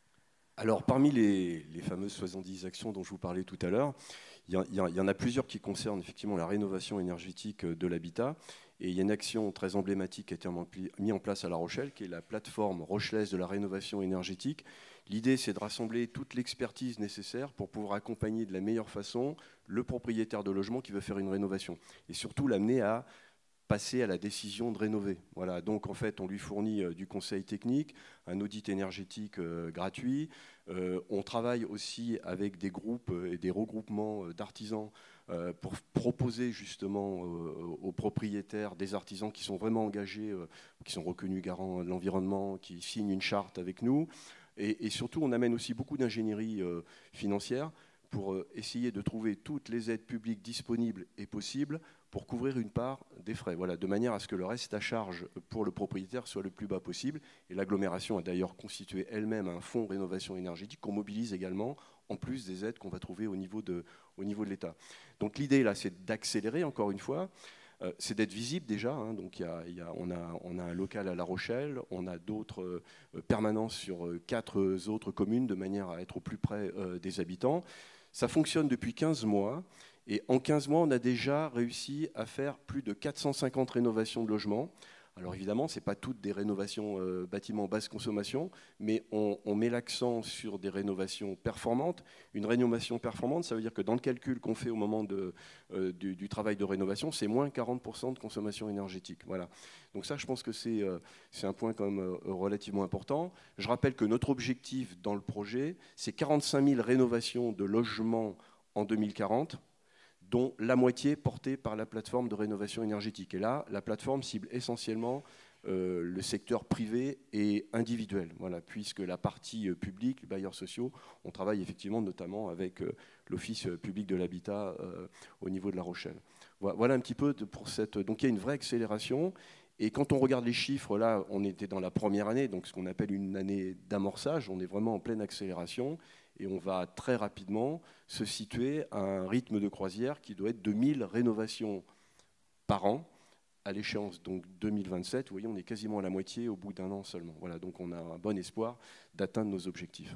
Alors, parmi les, les fameuses soixante-dix actions dont je vous parlais tout à l'heure, il y, y, y en a plusieurs qui concernent effectivement la rénovation énergétique de l'habitat. Et il y a une action très emblématique qui a été mise en place à La Rochelle, qui est la plateforme rochelaise de la rénovation énergétique. L'idée, c'est de rassembler toute l'expertise nécessaire pour pouvoir accompagner de la meilleure façon le propriétaire de logement qui veut faire une rénovation. Et surtout l'amener à passer à la décision de rénover. Voilà, donc en fait, on lui fournit euh, du conseil technique, un audit énergétique euh, gratuit. Euh, on travaille aussi avec des groupes et des regroupements d'artisans euh, pour proposer justement euh, aux propriétaires des artisans qui sont vraiment engagés, euh, qui sont reconnus garants de l'environnement, qui signent une charte avec nous. Et, et surtout, on amène aussi beaucoup d'ingénierie euh, financière pour euh, essayer de trouver toutes les aides publiques disponibles et possibles pour couvrir une part des frais, voilà, de manière à ce que le reste à charge pour le propriétaire soit le plus bas possible. Et l'agglomération a d'ailleurs constitué elle-même un fonds rénovation énergétique qu'on mobilise également, en plus des aides qu'on va trouver au niveau de, au niveau de l'État. Donc l'idée, là, c'est d'accélérer, encore une fois, euh, c'est d'être visible déjà. Hein, donc y a, y a, on, a, on a un local à La Rochelle, on a d'autres euh, permanences sur euh, quatre autres communes, de manière à être au plus près euh, des habitants. Ça fonctionne depuis quinze mois. Et en quinze mois, on a déjà réussi à faire plus de quatre cent cinquante rénovations de logements. Alors évidemment, ce n'est pas toutes des rénovations euh, bâtiments basse consommation, mais on, on met l'accent sur des rénovations performantes. Une rénovation performante, ça veut dire que dans le calcul qu'on fait au moment de, euh, du, du travail de rénovation, c'est moins quarante pour cent de consommation énergétique. Voilà. Donc ça, je pense que c'est euh, c'est un point quand même euh, relativement important. Je rappelle que notre objectif dans le projet, c'est quarante-cinq mille rénovations de logements en deux mille quarante, dont la moitié portée par la plateforme de rénovation énergétique. Et là, la plateforme cible essentiellement euh, le secteur privé et individuel, voilà, puisque la partie euh, publique, les bailleurs sociaux, on travaille effectivement notamment avec euh, l'Office public de l'habitat euh, au niveau de La Rochelle. Voilà, voilà un petit peu de, pour cette... Donc il y a une vraie accélération. Et quand on regarde les chiffres, là, on était dans la première année, donc ce qu'on appelle une année d'amorçage, on est vraiment en pleine accélération. Et on va très rapidement se situer à un rythme de croisière qui doit être de mille rénovations par an à l'échéance donc deux mille vingt-sept. Vous voyez, on est quasiment à la moitié au bout d'un an seulement. Voilà, donc on a un bon espoir d'atteindre nos objectifs.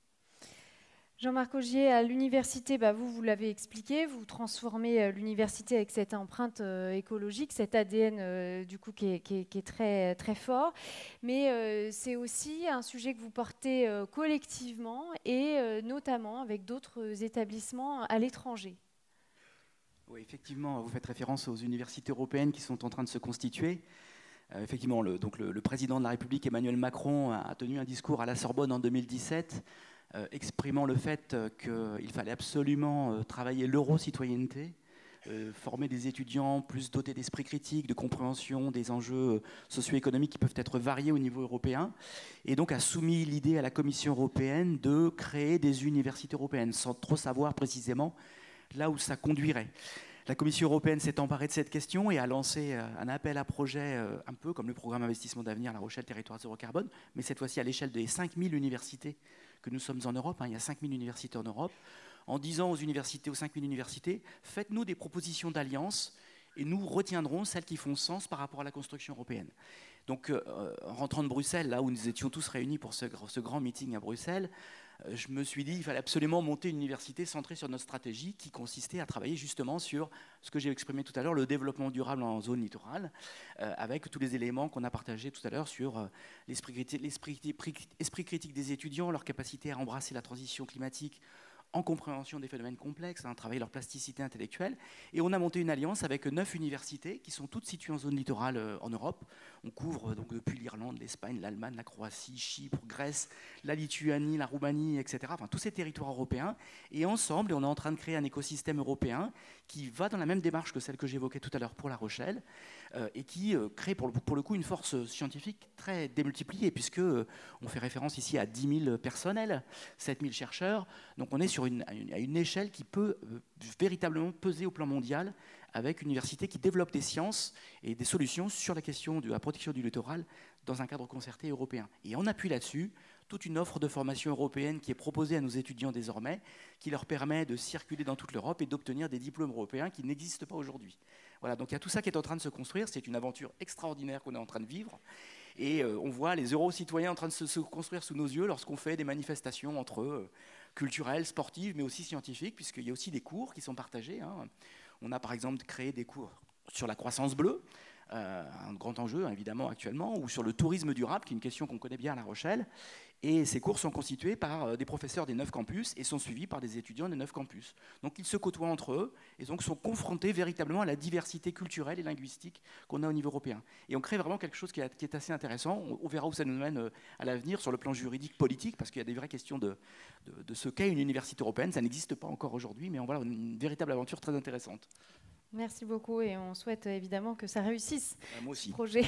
Jean-Marc Augier, à l'université, bah vous, vous l'avez expliqué, vous transformez l'université avec cette empreinte euh, écologique, cet A D N euh, du coup, qui est, qui est, qui est très, très fort. Mais euh, c'est aussi un sujet que vous portez euh, collectivement et euh, notamment avec d'autres établissements à l'étranger.
Oui, effectivement, vous faites référence aux universités européennes qui sont en train de se constituer. Euh, effectivement, le, donc le, le président de la République, Emmanuel Macron, a, a tenu un discours à la Sorbonne en deux mille dix-sept, Euh, exprimant le fait euh, qu'il fallait absolument euh, travailler l'euro-citoyenneté, euh, former des étudiants plus dotés d'esprit critique, de compréhension des enjeux socio-économiques qui peuvent être variés au niveau européen, et donc a soumis l'idée à la Commission européenne de créer des universités européennes, sans trop savoir précisément là où ça conduirait. La Commission européenne s'est emparée de cette question et a lancé un appel à projet un peu comme le programme Investissement d'avenir La Rochelle Territoire Zéro Carbone, mais cette fois-ci à l'échelle des cinq mille universités que nous sommes en Europe. Hein, il y a cinq mille universités en Europe, en disant aux universités, aux cinq mille universités, faites-nous des propositions d'alliance et nous retiendrons celles qui font sens par rapport à la construction européenne. Donc, euh, en rentrant de Bruxelles, là où nous étions tous réunis pour ce, ce grand meeting à Bruxelles, euh, je me suis dit qu'il fallait absolument monter une université centrée sur notre stratégie qui consistait à travailler justement sur ce que j'ai exprimé tout à l'heure, le développement durable en zone littorale, euh, avec tous les éléments qu'on a partagés tout à l'heure sur euh, l'esprit critique, l'esprit, esprit critique des étudiants, leur capacité à embrasser la transition climatique en compréhension des phénomènes complexes, hein, travailler leur plasticité intellectuelle. Et on a monté une alliance avec neuf universités qui sont toutes situées en zone littorale euh, en Europe. On couvre euh, donc depuis l'Irlande, l'Espagne, l'Allemagne, la Croatie, Chypre, Grèce, la Lituanie, la Roumanie, et cetera. Enfin, tous ces territoires européens. Et ensemble, on est en train de créer un écosystème européen qui va dans la même démarche que celle que j'évoquais tout à l'heure pour La Rochelle, euh, et qui euh, crée pour le, pour le coup une force scientifique très démultipliée, puisque euh, on fait référence ici à dix mille personnels, sept mille chercheurs. Donc on est sur une, à une échelle qui peut euh, véritablement peser au plan mondial, avec une université qui développe des sciences et des solutions sur la question de la protection du littoral dans un cadre concerté européen. Et on appuie là-dessus toute une offre de formation européenne qui est proposée à nos étudiants désormais, qui leur permet de circuler dans toute l'Europe et d'obtenir des diplômes européens qui n'existent pas aujourd'hui. Voilà, donc il y a tout ça qui est en train de se construire. C'est une aventure extraordinaire qu'on est en train de vivre. Et euh, on voit les euro-citoyens en train de se, se construire sous nos yeux lorsqu'on fait des manifestations entre eux, culturelles, sportives, mais aussi scientifiques, puisqu'il y a aussi des cours qui sont partagés, hein. On a par exemple créé des cours sur la croissance bleue, euh, un grand enjeu évidemment actuellement, ou sur le tourisme durable, qui est une question qu'on connaît bien à La Rochelle. Et ces cours sont constitués par des professeurs des neuf campus et sont suivis par des étudiants des neuf campus. Donc ils se côtoient entre eux et donc sont confrontés véritablement à la diversité culturelle et linguistique qu'on a au niveau européen. Et on crée vraiment quelque chose qui est assez intéressant. On verra où ça nous mène à l'avenir sur le plan juridique, politique, parce qu'il y a des vraies questions de, de, de ce qu'est une université européenne. Ça n'existe pas encore aujourd'hui, mais on voit une véritable aventure très intéressante.
Merci beaucoup et on souhaite évidemment que ça réussisse,
ah, moi aussi.
ce projet.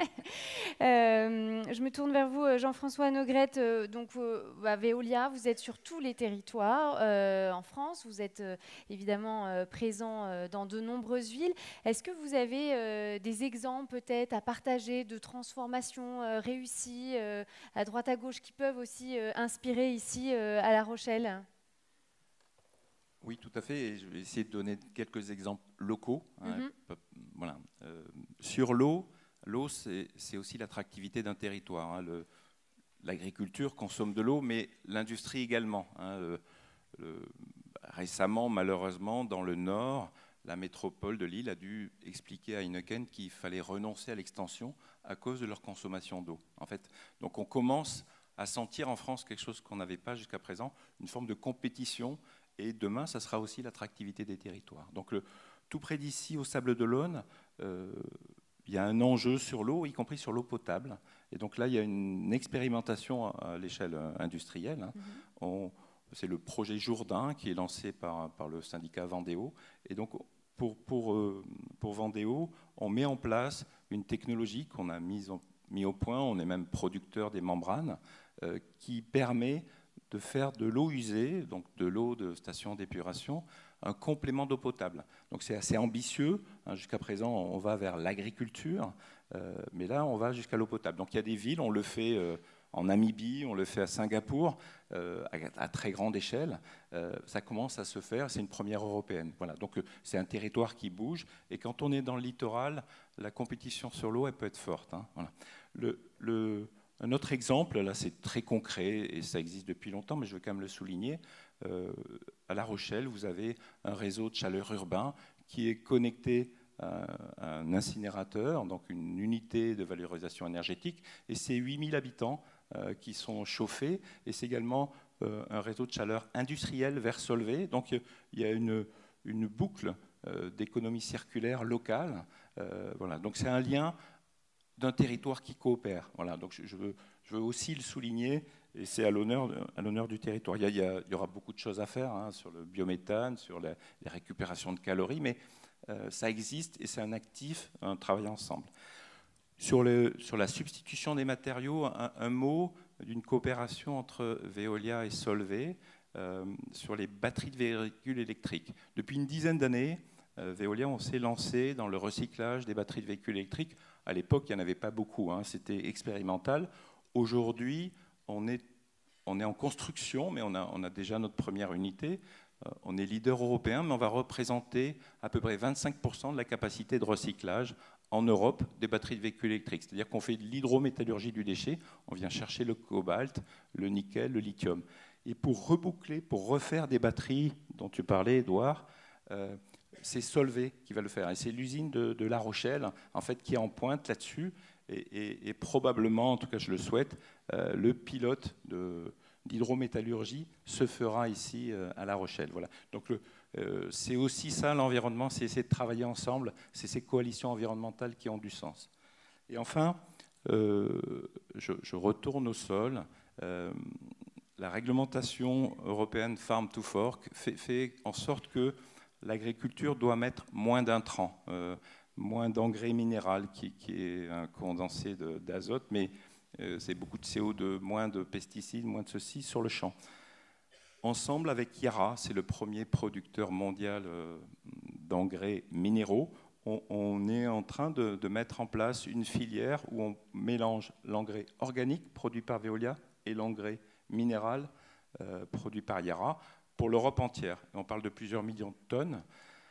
euh, je me tourne vers vous, Jean-François Nogrette. Euh, donc, euh, à Veolia, vous êtes sur tous les territoires euh, en France. Vous êtes euh, évidemment euh, présent euh, dans de nombreuses villes. Est-ce que vous avez euh, des exemples peut-être à partager de transformations euh, réussies euh, à droite à gauche qui peuvent aussi euh, inspirer ici euh, à La Rochelle ?
Oui, tout à fait. Et je vais essayer de donner quelques exemples locaux. Hein,
mm-hmm.
Voilà. Euh, sur l'eau, l'eau, c'est, c'est aussi l'attractivité d'un territoire. Hein. Le, l'agriculture consomme de l'eau, mais l'industrie également. Hein. Le, le, récemment, malheureusement, dans le Nord, la métropole de Lille a dû expliquer à Heineken qu'il fallait renoncer à l'extension à cause de leur consommation d'eau. En fait, donc on commence à sentir en France quelque chose qu'on n'avait pas jusqu'à présent, une forme de compétition. Et demain, ça sera aussi l'attractivité des territoires. Donc, le, tout près d'ici, au Sable-d'Olonne, euh, il y a un enjeu sur l'eau, y compris sur l'eau potable. Et donc là, il y a une expérimentation à l'échelle industrielle. Hein. Mm-hmm. On, c'est le projet Jourdain qui est lancé par, par le syndicat Vendéo. Et donc, pour, pour, euh, pour Vendéo, on met en place une technologie qu'on a mise en, mis au point. On est même producteur des membranes euh, qui permet de faire de l'eau usée, donc de l'eau de station d'épuration, un complément d'eau potable. Donc c'est assez ambitieux. Hein, jusqu'à présent, on va vers l'agriculture, euh, mais là, on va jusqu'à l'eau potable. Donc il y a des villes, on le fait euh, en Namibie, on le fait à Singapour, euh, à, à très grande échelle. Euh, ça commence à se faire, c'est une première européenne. Voilà. Donc euh, c'est un territoire qui bouge, et quand on est dans le littoral, la compétition sur l'eau, elle peut être forte. Hein, voilà. Le... le Un autre exemple, là c'est très concret et ça existe depuis longtemps, mais je veux quand même le souligner. Euh, à La Rochelle, vous avez un réseau de chaleur urbain qui est connecté à un incinérateur, donc une unité de valorisation énergétique, et c'est huit mille habitants euh, qui sont chauffés, et c'est également euh, un réseau de chaleur industrielle vers Solvay. Donc il y a une, une boucle euh, d'économie circulaire locale. Euh, voilà. Donc c'est un lien d'un territoire qui coopère. Voilà, donc je veux, je veux aussi le souligner, et c'est à l'honneur, à l'honneur du territoire. Il y, a, il, y a, il y aura beaucoup de choses à faire hein, sur le biométhane, sur la, les récupérations de calories, mais euh, ça existe et c'est un actif, un travail ensemble. Sur, le, sur la substitution des matériaux, un, un mot d'une coopération entre Veolia et Solvay euh, sur les batteries de véhicules électriques. Depuis une dizaine d'années, euh, Veolia, on s'est lancé dans le recyclage des batteries de véhicules électriques. À l'époque, il n'y en avait pas beaucoup, hein, c'était expérimental. Aujourd'hui, on est, on est en construction, mais on a, on a déjà notre première unité. Euh, on est leader européen, mais on va représenter à peu près vingt-cinq pour cent de la capacité de recyclage en Europe des batteries de véhicules électriques. C'est-à-dire qu'on fait de l'hydrométallurgie du déchet, on vient chercher le cobalt, le nickel, le lithium. Et pour reboucler, pour refaire des batteries dont tu parlais, Édouard, euh, c'est Solvay qui va le faire. Et c'est l'usine de, de La Rochelle, en fait, qui est en pointe là-dessus, et, et, et probablement, en tout cas je le souhaite, euh, le pilote de, d'hydrométallurgie se fera ici euh, à La Rochelle. Voilà. Donc le, euh, c'est aussi ça l'environnement, c'est essayer de travailler ensemble, c'est ces coalitions environnementales qui ont du sens. Et enfin, euh, je, je retourne au sol. Euh, la réglementation européenne Farm to Fork fait, fait en sorte que l'agriculture doit mettre moins d'intrants, euh, moins d'engrais minéral, qui, qui est un condensé d'azote, mais euh, c'est beaucoup de C O deux, moins de pesticides, moins de ceci sur le champ. Ensemble avec Yara, c'est le premier producteur mondial euh, d'engrais minéraux, on, on est en train de, de mettre en place une filière où on mélange l'engrais organique produit par Veolia et l'engrais minéral euh, produit par Yara pour l'Europe entière. Et on parle de plusieurs millions de tonnes.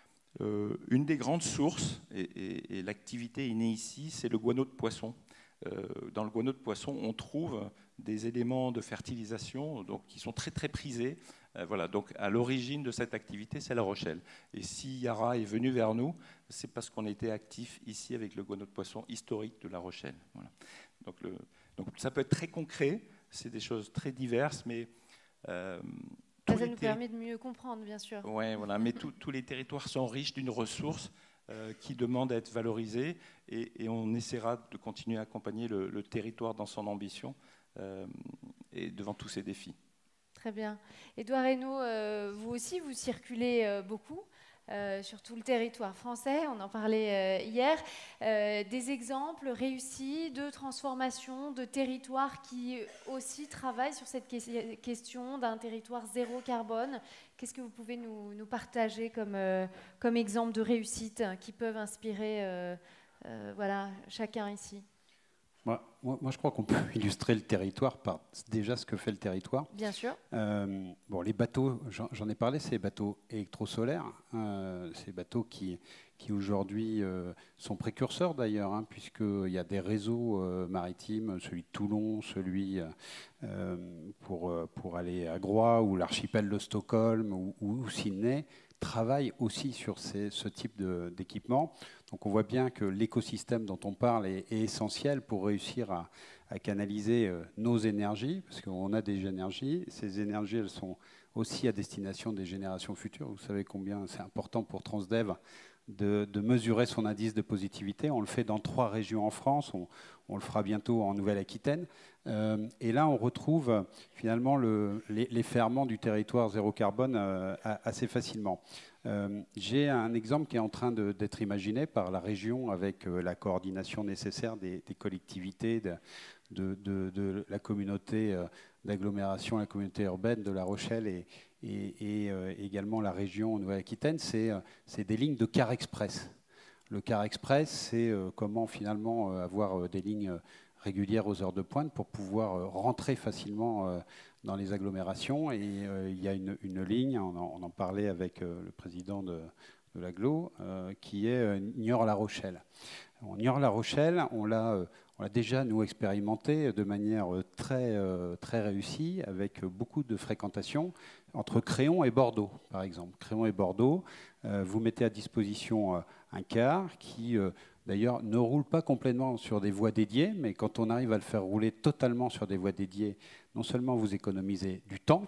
Euh, une des grandes sources, et, et, et l'activité est née ici, c'est le guano de poisson. Euh, dans le guano de poisson, on trouve des éléments de fertilisation donc, qui sont très très prisés. Euh, voilà, donc à l'origine de cette activité, c'est La Rochelle. Et si Yara est venu vers nous, c'est parce qu'on était actif ici avec le guano de poisson historique de La Rochelle. Voilà. Donc, le, donc ça peut être très concret, c'est des choses très diverses, mais euh,
ça, ça nous permet de mieux comprendre, bien sûr.
Oui, voilà, mais tous les territoires sont riches d'une ressource euh, qui demande à être valorisée et, et on essaiera de continuer à accompagner le, le territoire dans son ambition euh, et devant tous ces défis.
Très bien. Édouard Reynaud, euh, vous aussi, vous circulez euh, beaucoup euh, sur tout le territoire français, on en parlait euh, hier. Euh, des exemples réussis de transformation de territoires qui aussi travaillent sur cette que- question d'un territoire zéro carbone. Qu'est-ce que vous pouvez nous, nous partager comme, euh, comme exemple de réussite qui peuvent inspirer euh, euh, voilà, chacun ici ?
Moi, moi, je crois qu'on peut illustrer le territoire par déjà ce que fait le territoire.
Bien sûr.
Euh, bon, les bateaux, j'en ai parlé, c'est les bateaux électrosolaires. Euh, ces bateaux qui, qui aujourd'hui euh, sont précurseurs d'ailleurs, hein, puisqu'il y a des réseaux euh, maritimes, celui de Toulon, celui euh, pour, pour aller à Groix, ou l'archipel de Stockholm, ou, ou Sydney, travaillent aussi sur ces, ce type d'équipement. Donc on voit bien que l'écosystème dont on parle est, est essentiel pour réussir à, à canaliser euh, nos énergies, parce qu'on a des énergies. Ces énergies, elles sont aussi à destination des générations futures. Vous savez combien c'est important pour Transdev de, de mesurer son indice de positivité. On le fait dans trois régions en France, on, on le fera bientôt en Nouvelle-Aquitaine. Euh, et là, on retrouve finalement le, les, les ferments du territoire zéro carbone euh, assez facilement. Euh, J'ai un exemple qui est en train d'être imaginé par la région avec euh, la coordination nécessaire des, des collectivités, de, de, de, de la communauté euh, d'agglomération, la communauté urbaine de La Rochelle et, et, et euh, également la région Nouvelle-Aquitaine, c'est euh, des lignes de car express. Le car express, c'est euh, comment finalement euh, avoir euh, des lignes régulières aux heures de pointe pour pouvoir euh, rentrer facilement euh, dans les agglomérations. Et euh, il y a une, une ligne, on en, on en parlait avec euh, le président de, de l'agglo, euh, qui est euh, Niort-La Rochelle. Niort-La Rochelle, on l'a euh, on l'a déjà, nous, expérimenté de manière très, euh, très réussie, avec beaucoup de fréquentation, entre Créon et Bordeaux, par exemple. Créon et Bordeaux, euh, vous mettez à disposition euh, un car qui, euh, d'ailleurs, ne roule pas complètement sur des voies dédiées, mais quand on arrive à le faire rouler totalement sur des voies dédiées, non seulement vous économisez du temps,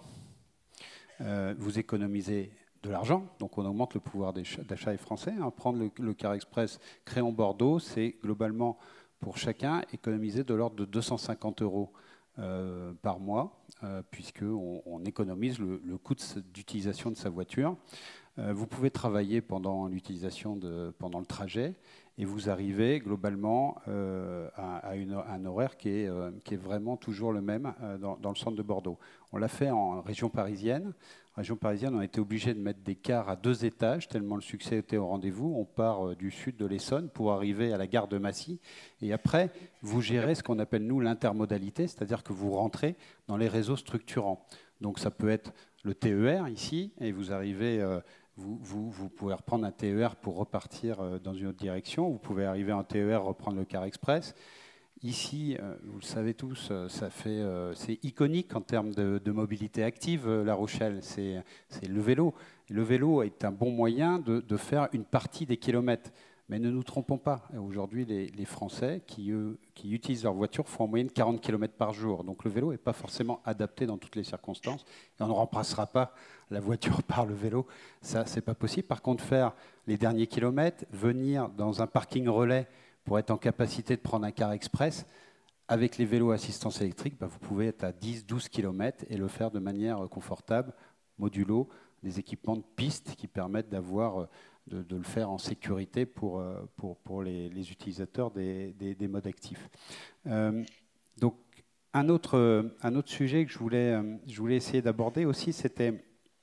euh, vous économisez de l'argent, donc on augmente le pouvoir d'achat des Français. Hein. Prendre le, le car express Créon-Bordeaux, c'est globalement, pour chacun, économiser de l'ordre de deux cent cinquante euros euh, par mois, euh, puisqu'on on économise le, le coût d'utilisation de, de sa voiture. Euh, vous pouvez travailler pendant l'utilisation, pendant le trajet, et vous arrivez globalement euh, à, à, une, à un horaire qui est, euh, qui est vraiment toujours le même euh, dans, dans le centre de Bordeaux. On l'a fait en région parisienne. En région parisienne, on a été obligé de mettre des cars à deux étages, tellement le succès était au rendez-vous. On part euh, du sud de l'Essonne pour arriver à la gare de Massy. Et après, vous gérez ce qu'on appelle, nous, l'intermodalité, c'est-à-dire que vous rentrez dans les réseaux structurants. Donc ça peut être le T E R ici, et vous arrivez... Euh, Vous, vous, vous pouvez reprendre un T E R pour repartir dans une autre direction. Vous pouvez arriver en T E R, reprendre le car express. Ici, vous le savez tous, ça fait, c'est iconique en termes de, de mobilité active, La Rochelle. C'est le vélo. Et le vélo est un bon moyen de, de faire une partie des kilomètres. Mais ne nous trompons pas, aujourd'hui, les, les Français qui, eux, qui utilisent leur voiture font en moyenne quarante kilomètres par jour. Donc le vélo n'est pas forcément adapté dans toutes les circonstances. Et on ne remplacera pas la voiture par le vélo. Ça, ce n'est pas possible. Par contre, faire les derniers kilomètres, venir dans un parking relais pour être en capacité de prendre un car express, avec les vélos à assistance électrique, bah, vous pouvez être à dix à douze kilomètres et le faire de manière confortable, modulo, des équipements de piste qui permettent d'avoir... De, de le faire en sécurité pour, pour, pour les, les utilisateurs des, des, des modes actifs. Euh, donc, un autre, un autre sujet que je voulais, je voulais essayer d'aborder aussi, c'était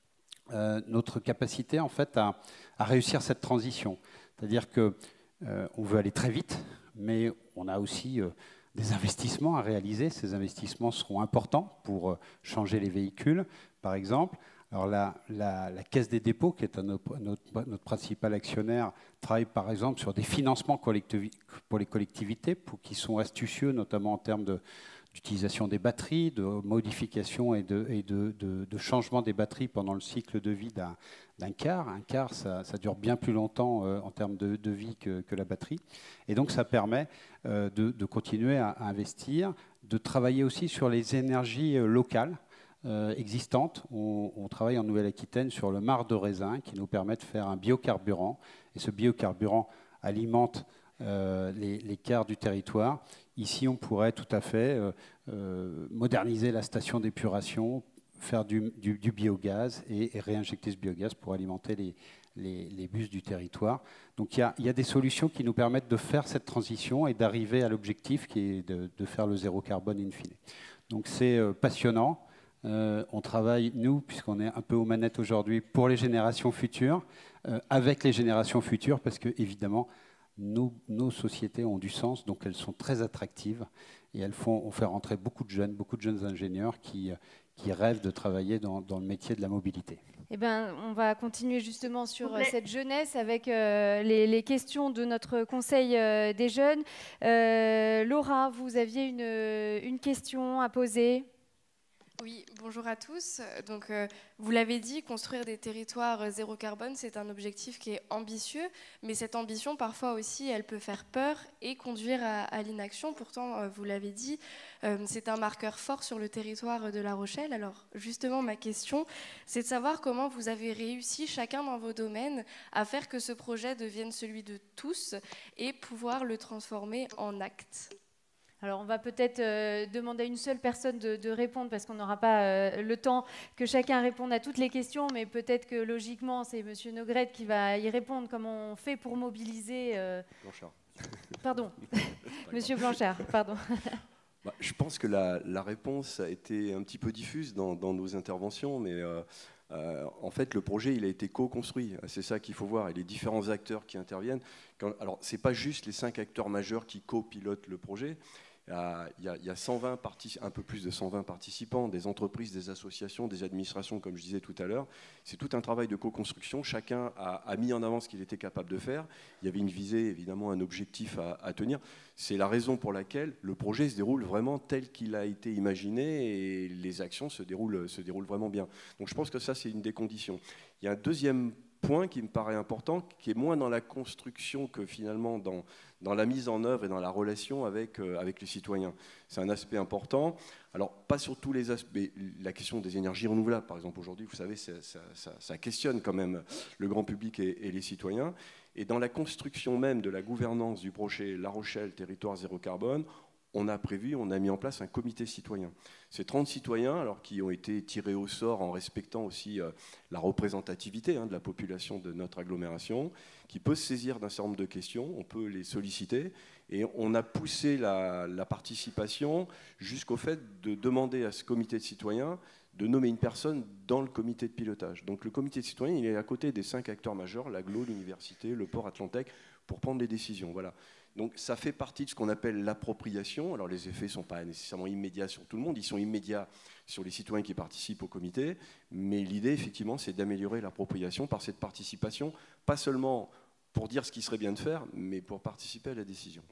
euh, notre capacité en fait, à, à réussir cette transition. C'est-à-dire qu'on euh, veut aller très vite, mais on a aussi euh, des investissements à réaliser. Ces investissements seront importants pour changer les véhicules, par exemple. Alors la, la, la Caisse des dépôts, qui est notre, notre, notre principal actionnaire, travaille par exemple sur des financements pour les collectivités pour, qui sont astucieux, notamment en termes d'utilisation des batteries, de modification et, de, et de, de, de changement des batteries pendant le cycle de vie d'un d'un car. Un car, ça, ça dure bien plus longtemps euh, en termes de, de vie que, que la batterie. Et donc ça permet euh, de, de continuer à, à investir, de travailler aussi sur les énergies euh, locales. Euh, existantes. On, on travaille en Nouvelle-Aquitaine sur le marc de raisin qui nous permet de faire un biocarburant. Et ce biocarburant alimente euh, les, les cars du territoire. Ici, on pourrait tout à fait euh, euh, moderniser la station d'épuration, faire du, du, du biogaz et, et réinjecter ce biogaz pour alimenter les, les, les bus du territoire. Donc il y a, il y a des solutions qui nous permettent de faire cette transition et d'arriver à l'objectif qui est de, de faire le zéro carbone in fine. Donc c'est euh, passionnant. Euh, on travaille, nous, puisqu'on est un peu aux manettes aujourd'hui, pour les générations futures, euh, avec les générations futures, parce que, évidemment, nos, nos sociétés ont du sens, donc elles sont très attractives, et elles font, on fait rentrer beaucoup de jeunes, beaucoup de jeunes ingénieurs qui, qui rêvent de travailler dans, dans le métier de la mobilité.
Eh ben, on va continuer justement sur euh, cette jeunesse avec euh, les, les questions de notre conseil euh, des jeunes. Euh, Laura, vous aviez une, une question à poser ?
Oui, bonjour à tous. Donc, euh, vous l'avez dit, construire des territoires zéro carbone, c'est un objectif qui est ambitieux, mais cette ambition, parfois aussi, elle peut faire peur et conduire à, à l'inaction. Pourtant, euh, vous l'avez dit, euh, c'est un marqueur fort sur le territoire de La Rochelle. Alors, justement, ma question, c'est de savoir comment vous avez réussi, chacun dans vos domaines, à faire que ce projet devienne celui de tous et pouvoir le transformer en actes.
Alors, on va peut-être euh, demander à une seule personne de, de répondre parce qu'on n'aura pas euh, le temps que chacun réponde à toutes les questions, mais peut-être que logiquement, c'est M. Nogrette qui va y répondre. Comment on fait pour mobiliser euh...
Blanchard.
Pardon, M. Blanchard, pardon.
Bah, je pense que la, la réponse a été un petit peu diffuse dans, dans nos interventions, mais euh, euh, en fait, le projet il a été co-construit. C'est ça qu'il faut voir. Et les différents acteurs qui interviennent. Quand, alors, ce n'est pas juste les cinq acteurs majeurs qui copilotent le projet. Il y a, il y a cent vingt un peu plus de cent vingt participants, des entreprises, des associations, des administrations, comme je disais tout à l'heure. C'est tout un travail de co-construction. Chacun a, a mis en avant ce qu'il était capable de faire. Il y avait une visée, évidemment, un objectif à, à tenir. C'est la raison pour laquelle le projet se déroule vraiment tel qu'il a été imaginé et les actions se déroulent, se déroulent vraiment bien. Donc je pense que ça, c'est une des conditions. Il y a un deuxième point qui me paraît important, qui est moins dans la construction que finalement dans, dans la mise en œuvre et dans la relation avec, euh, avec les citoyens. C'est un aspect important. Alors, pas sur tous les aspects. La question des énergies renouvelables, par exemple, aujourd'hui, vous savez, ça, ça, ça, ça questionne quand même le grand public et, et les citoyens. Et dans la construction même de la gouvernance du projet La Rochelle, territoire zéro carbone, on a prévu, on a mis en place un comité citoyen. C'est trente citoyens alors, qui ont été tirés au sort en respectant aussi euh, la représentativité hein, de la population de notre agglomération, qui peut se saisir d'un certain nombre de questions, on peut les solliciter, et on a poussé la, la participation jusqu'au fait de demander à ce comité de citoyens de nommer une personne dans le comité de pilotage. Donc le comité de citoyens, il est à côté des cinq acteurs majeurs, l'agglo, l'université, le port Atlantique, pour prendre les décisions. Voilà. Donc ça fait partie de ce qu'on appelle l'appropriation. Alors les effets ne sont pas nécessairement immédiats sur tout le monde, ils sont immédiats sur les citoyens qui participent au comité, mais l'idée effectivement c'est d'améliorer l'appropriation par cette participation, pas seulement pour dire ce qu'il serait bien de faire, mais pour participer à la décision.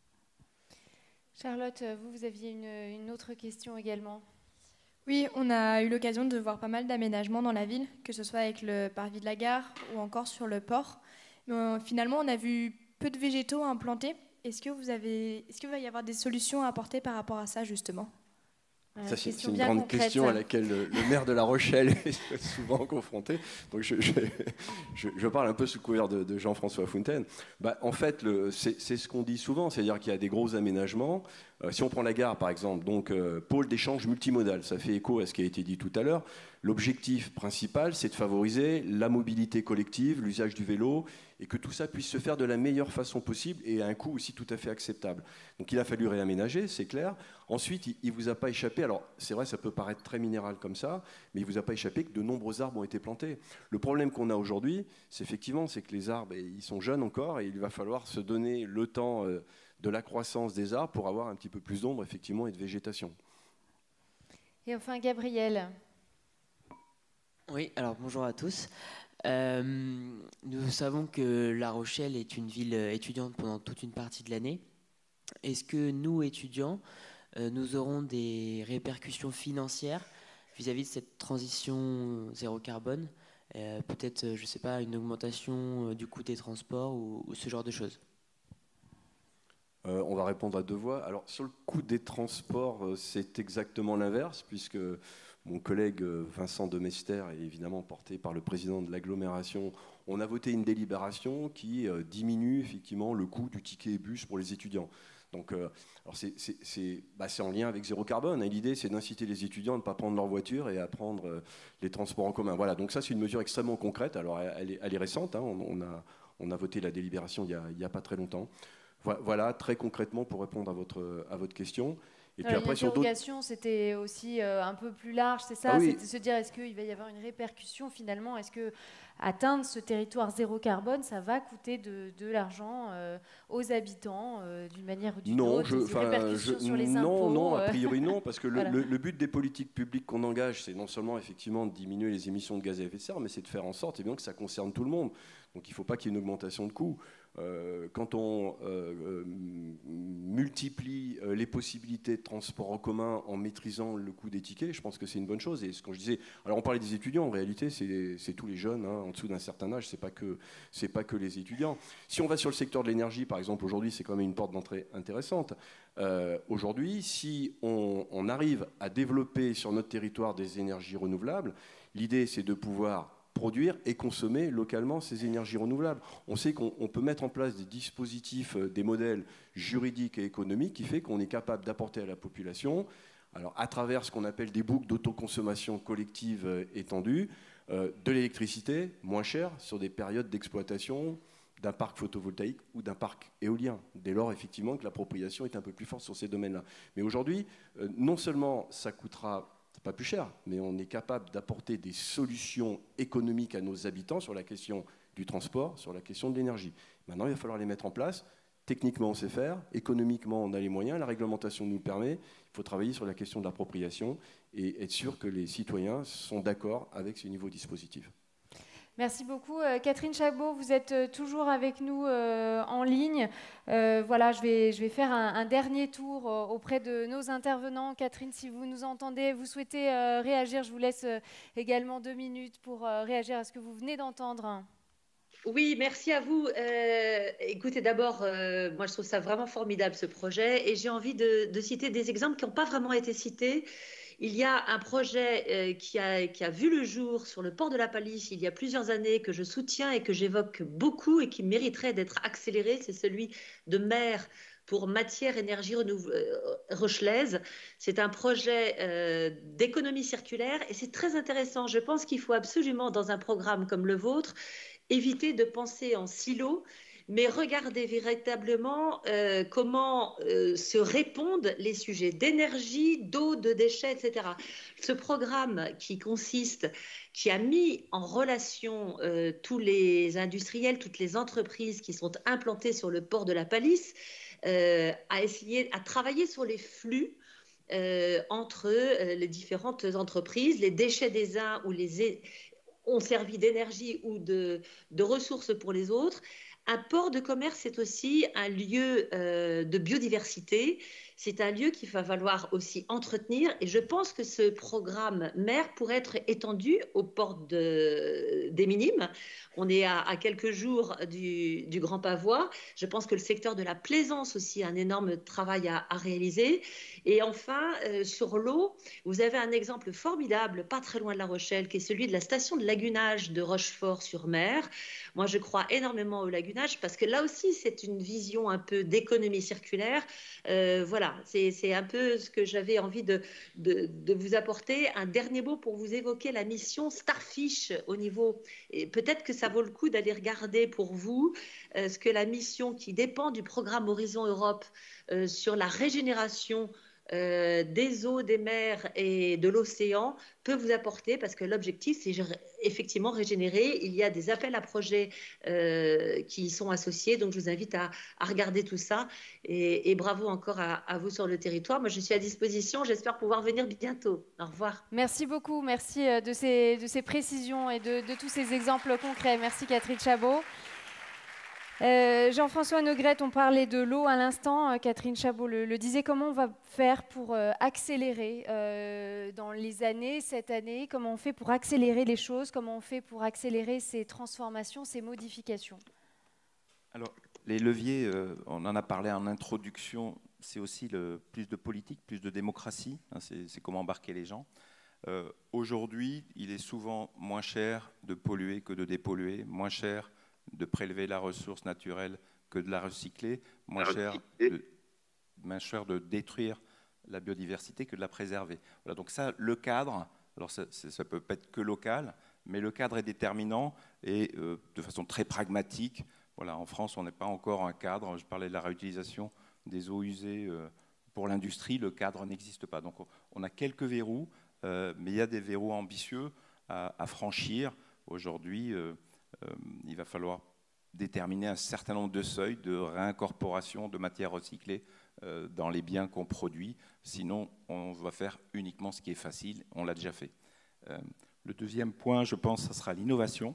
Charlotte, vous, vous aviez une, une autre question également.
Oui, on a eu l'occasion de voir pas mal d'aménagements dans la ville, que ce soit avec le parvis de la gare ou encore sur le port. Mais euh, finalement, on a vu peu de végétaux implantés. Est-ce que vous avez, est-ce qu'il va y avoir des solutions à apporter par rapport à ça, justement ?
Ça, c'est, c'est une grande concrète. question à laquelle le, le maire de La Rochelle est souvent confronté. Donc, je, je, je, je parle un peu sous couvert de, de Jean-François Fontaine. Bah, en fait, le, c'est, c'est ce qu'on dit souvent, c'est-à-dire qu'il y a des gros aménagements. Euh, si on prend la gare, par exemple, donc euh, pôle d'échange multimodal, ça fait écho à ce qui a été dit tout à l'heure. L'objectif principal, c'est de favoriser la mobilité collective, l'usage du vélo, et que tout ça puisse se faire de la meilleure façon possible et à un coût aussi tout à fait acceptable. Donc il a fallu réaménager, c'est clair. Ensuite, il ne vous a pas échappé, alors c'est vrai, ça peut paraître très minéral comme ça, mais il ne vous a pas échappé que de nombreux arbres ont été plantés. Le problème qu'on a aujourd'hui, c'est effectivement c'est que les arbres, ils sont jeunes encore, et il va falloir se donner le temps de la croissance des arbres pour avoir un petit peu plus d'ombre, effectivement, et de végétation.
Et enfin, Gabriel.
Oui, alors bonjour à tous. Euh, nous savons que La Rochelle est une ville étudiante pendant toute une partie de l'année. Est-ce que nous, étudiants, euh, nous aurons des répercussions financières vis-à-vis de cette transition zéro carbone ? euh, Peut-être, je ne sais pas, une augmentation du coût des transports ou, ou ce genre de choses.
Euh, on va répondre à deux voix. Alors, sur le coût des transports, euh, c'est exactement l'inverse, puisque mon collègue Vincent Demester est évidemment porté par le président de l'agglomération. On a voté une délibération qui euh, diminue effectivement le coût du ticket bus pour les étudiants. Donc, euh, alors c'est, c'est, c'est, bah c'est en lien avec zéro carbone. Et l'idée, c'est d'inciter les étudiants à ne pas prendre leur voiture et à prendre euh, les transports en commun. Voilà, donc ça, c'est une mesure extrêmement concrète. Alors, elle est, elle est récente. Hein. On, on, a, on a voté la délibération il n'y a, a pas très longtemps. Voilà, très concrètement, pour répondre à votre, à votre question.
Et puis après, l'interrogation, c'était aussi euh, un peu plus large, c'est ça, ah oui. C'est de se dire, est-ce qu'il va y avoir une répercussion finalement ? Est-ce que atteindre ce territoire zéro carbone, ça va coûter de, de l'argent euh, aux habitants euh, d'une manière ou d'une
non,
autre ?
Je,
des répercussions
je,
sur les
non,
impôts
non,
euh...
a priori non, parce que le,
voilà.
le, le but des politiques publiques qu'on engage, c'est non seulement effectivement de diminuer les émissions de gaz à effet de serre, mais c'est de faire en sorte eh bien, que ça concerne tout le monde. Donc il ne faut pas qu'il y ait une augmentation de coûts. Euh, quand on euh, euh, multiplie euh, les possibilités de transport en commun en maîtrisant le coût des tickets, je pense que c'est une bonne chose. Et ce que je disais, alors on parlait des étudiants, en réalité c'est, c'est tous les jeunes, hein, en dessous d'un certain âge, c'est pas que c'est pas que les étudiants. Si on va sur le secteur de l'énergie, par exemple, aujourd'hui, c'est quand même une porte d'entrée intéressante. Euh, aujourd'hui, si on, on arrive à développer sur notre territoire des énergies renouvelables, l'idée c'est de pouvoir produire et consommer localement ces énergies renouvelables. On sait qu'on on peut mettre en place des dispositifs, des modèles juridiques et économiques qui fait qu'on est capable d'apporter à la population, alors à travers ce qu'on appelle des boucles d'autoconsommation collective étendues, euh, de l'électricité moins chère sur des périodes d'exploitation d'un parc photovoltaïque ou d'un parc éolien, dès lors effectivement que l'appropriation est un peu plus forte sur ces domaines-là. Mais aujourd'hui, euh, non seulement ça coûtera pas plus cher, mais on est capable d'apporter des solutions économiques à nos habitants sur la question du transport, sur la question de l'énergie. Maintenant, il va falloir les mettre en place. Techniquement, on sait faire. Économiquement, on a les moyens. La réglementation nous le permet. Il faut travailler sur la question de l'appropriation et être sûr que les citoyens sont d'accord avec ce nouveau dispositif.
Merci beaucoup. Euh, Catherine Chabot, vous êtes euh, toujours avec nous euh, en ligne. Euh, voilà, je vais, je vais faire un, un dernier tour euh, auprès de nos intervenants. Catherine, si vous nous entendez, vous souhaitez euh, réagir, je vous laisse euh, également deux minutes pour euh, réagir à ce que vous venez d'entendre.
Oui, merci à vous. Euh, écoutez, d'abord, euh, moi je trouve ça vraiment formidable ce projet et j'ai envie de, de citer des exemples qui n'ont pas vraiment été cités. Il y a un projet euh, qui, a, qui a vu le jour sur le port de la Palisse il y a plusieurs années que je soutiens et que j'évoque beaucoup et qui mériterait d'être accéléré. C'est celui de Mer pour matière énergie renouvel- euh, rochelaise. C'est un projet euh, d'économie circulaire et c'est très intéressant. Je pense qu'il faut absolument, dans un programme comme le vôtre, éviter de penser en silo, mais regarder véritablement euh, comment euh, se répondent les sujets d'énergie, d'eau, de déchets, et cetera. Ce programme qui consiste, qui a mis en relation euh, tous les industriels, toutes les entreprises qui sont implantées sur le port de la Palisse, euh, a essayé, a travaillé sur les flux euh, entre euh, les différentes entreprises, les déchets des uns ou les é- ont servi d'énergie ou de, de ressources pour les autres. Un port de commerce, c'est aussi un lieu euh, de biodiversité. c'est un lieu qu'il va falloir aussi entretenir. Et je pense que ce programme maire pourrait être étendu aux portes de, des Minimes. On est à, à quelques jours du, du Grand Pavois. Je pense que le secteur de la plaisance aussi a un énorme travail à, à réaliser. Et enfin, euh, sur l'eau, vous avez un exemple formidable, pas très loin de La Rochelle, qui est celui de la station de lagunage de Rochefort-sur-Mer. Moi, je crois énormément au lagunage parce que là aussi, c'est une vision un peu d'économie circulaire. Euh, voilà, c'est un peu ce que j'avais envie de, de, de vous apporter. Un dernier mot pour vous évoquer la mission Starfish au niveau... Peut-être que ça vaut le coup d'aller regarder pour vous euh, ce que la mission qui dépend du programme Horizon Europe euh, sur la régénération Euh, des eaux, des mers et de l'océan peut vous apporter, parce que l'objectif, c'est effectivement régénérer. Il y a des appels à projets euh, qui y sont associés, donc je vous invite à, à regarder tout ça. Et, et bravo encore à, à vous sur le territoire. Moi, je suis à disposition. J'espère pouvoir venir bientôt. Au revoir.
Merci beaucoup. Merci de ces, de ces précisions et de, de tous ces exemples concrets. Merci Catherine Chabot. Euh, Jean-François Neugrette, on parlait de l'eau à l'instant, euh, Catherine Chabot le, le disait, comment on va faire pour euh, accélérer euh, dans les années, cette année, comment on fait pour accélérer les choses, comment on fait pour accélérer ces transformations, ces modifications?
Alors, les leviers, euh, on en a parlé en introduction, c'est aussi le, plus de politique, plus de démocratie, hein, c'est comment embarquer les gens. Euh, Aujourd'hui, il est souvent moins cher de polluer que de dépolluer, moins cher de prélever la ressource naturelle que de la recycler, moins cher de, moins cher de détruire la biodiversité que de la préserver. Voilà, donc ça, le cadre, alors ça ne peut pas être que local, mais le cadre est déterminant et euh, de façon très pragmatique. Voilà, en France, on n'est pas encore un cadre. Je parlais de la réutilisation des eaux usées euh, pour l'industrie, le cadre n'existe pas. Donc on a quelques verrous, euh, mais il y a des verrous ambitieux à, à franchir. Aujourd'hui, euh, Euh, il va falloir déterminer un certain nombre de seuils de réincorporation de matières recyclées euh, dans les biens qu'on produit. Sinon, on va faire uniquement ce qui est facile. On l'a déjà fait. Euh, le deuxième point, je pense, ce sera l'innovation.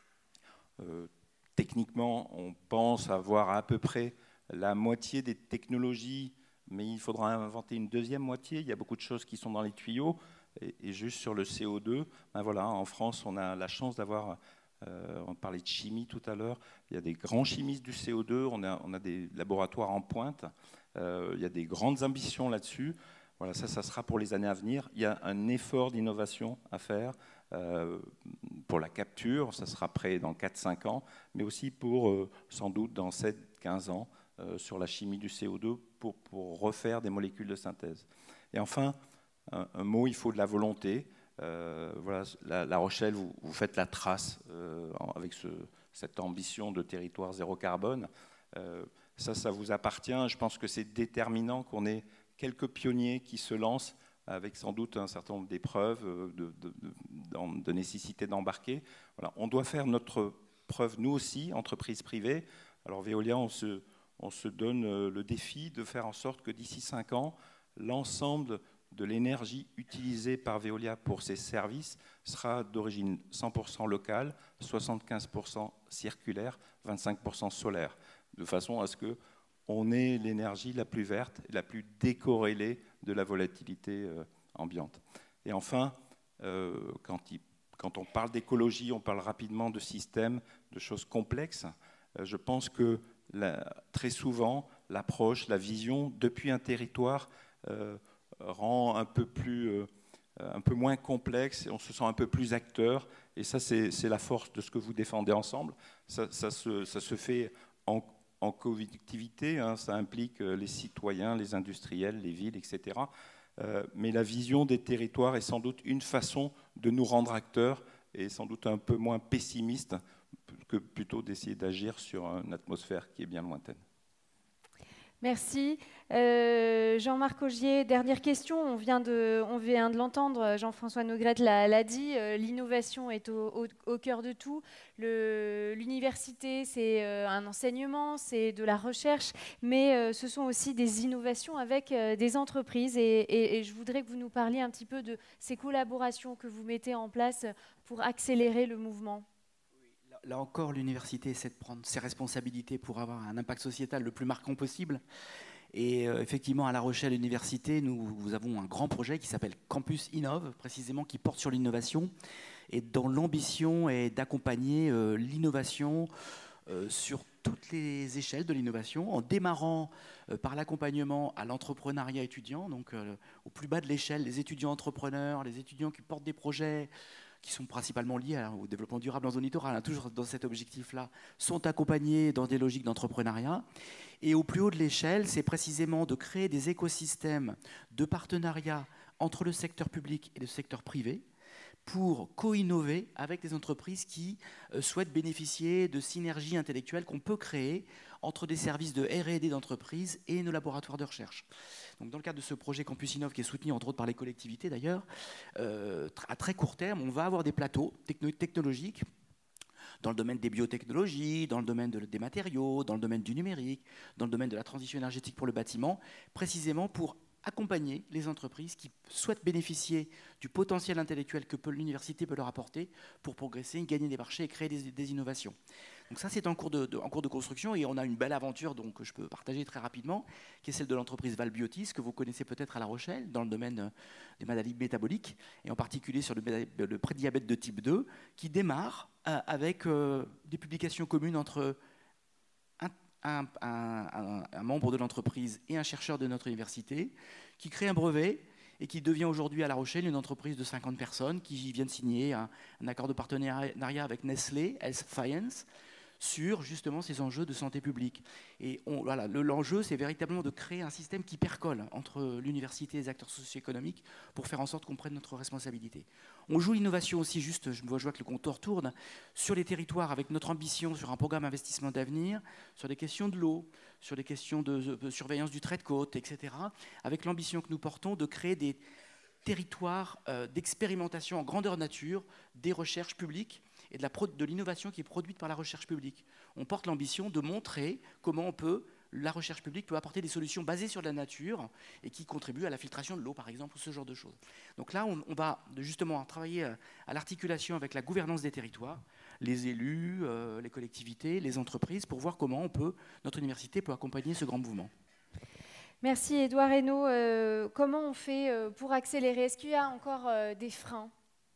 Euh, techniquement, on pense avoir à peu près la moitié des technologies, mais il faudra inventer une deuxième moitié. Il y a beaucoup de choses qui sont dans les tuyaux. Et, et juste sur le C O deux, ben voilà, en France, on a la chance d'avoir... Euh, on parlait de chimie tout à l'heure. Il y a des grands chimistes du C O deux, on a, on a des laboratoires en pointe. Euh, il y a des grandes ambitions là-dessus. Voilà, ça, ça sera pour les années à venir. Il y a un effort d'innovation à faire euh, pour la capture. Ça sera prêt dans quatre cinq ans, mais aussi pour, euh, sans doute, dans sept quinze ans, euh, sur la chimie du C O deux pour, pour refaire des molécules de synthèse. Et enfin, un, un mot, il faut de la volonté. Euh, voilà, la, la Rochelle, vous, vous faites la trace euh, avec ce, cette ambition de territoire zéro carbone. Euh, ça, ça vous appartient. Je pense que c'est déterminant qu'on ait quelques pionniers qui se lancent avec sans doute un certain nombre d'épreuves, de, de, de, de nécessité d'embarquer. Voilà, on doit faire notre preuve, nous aussi, entreprise privée. Alors Veolia, on se, on se donne le défi de faire en sorte que d'ici cinq ans, l'ensemble de l'énergie utilisée par Veolia pour ses services sera d'origine cent pour cent locale, soixante-quinze pour cent circulaire, vingt-cinq pour cent solaire, de façon à ce qu'on ait l'énergie la plus verte et la plus décorrélée de la volatilité euh, ambiante. Et enfin, euh, quand, il, quand on parle d'écologie, on parle rapidement de systèmes, de choses complexes. Euh, je pense que la, très souvent, l'approche, la vision, depuis un territoire, euh, rend un peu, plus, euh, un peu moins complexe, et on se sent un peu plus acteur, et ça c'est la force de ce que vous défendez ensemble. Ça, ça, se, ça se fait en, en collectivité, hein, ça implique les citoyens, les industriels, les villes, et cetera. Euh, mais la vision des territoires est sans doute une façon de nous rendre acteurs, et sans doute un peu moins pessimiste que plutôt d'essayer d'agir sur une atmosphère qui est bien lointaine.
Merci. Euh, Jean-Marc Augier, dernière question. On vient de, on vient de l'entendre, Jean-François Neugrette l'a dit, euh, l'innovation est au, au, au cœur de tout. L'université, c'est euh, un enseignement, c'est de la recherche, mais euh, ce sont aussi des innovations avec euh, des entreprises. Et, et, et je voudrais que vous nous parliez un petit peu de ces collaborations que vous mettez en place pour accélérer le mouvement.
Là encore, l'université essaie de prendre ses responsabilités pour avoir un impact sociétal le plus marquant possible. Et euh, effectivement, à La Rochelle Université, nous, nous avons un grand projet qui s'appelle Campus Innove, précisément qui porte sur l'innovation, et dont l'ambition est d'accompagner euh, l'innovation euh, sur toutes les échelles de l'innovation, en démarrant euh, par l'accompagnement à l'entrepreneuriat étudiant, donc euh, au plus bas de l'échelle, les étudiants entrepreneurs, les étudiants qui portent des projets qui sont principalement liés au développement durable en zone littorale, hein, toujours dans cet objectif-là, sont accompagnés dans des logiques d'entrepreneuriat. Et au plus haut de l'échelle, c'est précisément de créer des écosystèmes de partenariat entre le secteur public et le secteur privé pour co-innover avec des entreprises qui euh, souhaitent bénéficier de synergies intellectuelles qu'on peut créer entre des services de R et D d'entreprise et nos laboratoires de recherche. Donc, dans le cadre de ce projet Campus Innove, qui est soutenu entre autres par les collectivités d'ailleurs, euh, à très court terme, on va avoir des plateaux techno technologiques dans le domaine des biotechnologies, dans le domaine de, des matériaux, dans le domaine du numérique, dans le domaine de la transition énergétique pour le bâtiment, précisément pour accompagner les entreprises qui souhaitent bénéficier du potentiel intellectuel que l'université peut leur apporter pour progresser, gagner des marchés et créer des, des innovations. Donc ça, c'est en cours de, de, en cours de construction et on a une belle aventure donc, que je peux partager très rapidement, qui est celle de l'entreprise Valbiotis, que vous connaissez peut-être à La Rochelle, dans le domaine des maladies métaboliques, et en particulier sur le, le prédiabète de type deux, qui démarre euh, avec euh, des publications communes entre un, un, un, un membre de l'entreprise et un chercheur de notre université, qui crée un brevet et qui devient aujourd'hui à La Rochelle une entreprise de cinquante personnes qui vient de signer un, un accord de partenariat avec Nestlé Health Science sur justement ces enjeux de santé publique. Et on, voilà, l'enjeu, c'est véritablement de créer un système qui percole entre l'université et les acteurs socio-économiques pour faire en sorte qu'on prenne notre responsabilité. On joue l'innovation aussi, juste, je vois, je vois que le compteur tourne, sur les territoires avec notre ambition sur un programme investissement d'avenir, sur des questions de l'eau, sur des questions de, de surveillance du trait de côte, et cetera, avec l'ambition que nous portons de créer des territoires euh, d'expérimentation en grandeur nature des recherches publiques et de, la de l'innovation qui est produite par la recherche publique. On porte l'ambition de montrer comment on peut, la recherche publique peut apporter des solutions basées sur la nature et qui contribuent à la filtration de l'eau, par exemple, ou ce genre de choses. Donc là, on, on va justement travailler à l'articulation avec la gouvernance des territoires, les élus, euh, les collectivités, les entreprises, pour voir comment on peut, notre université peut accompagner ce grand mouvement.
Merci Édouard Hainaut. Euh, comment on fait euh, pour accélérer? Est-ce qu'il y a encore euh, des freins?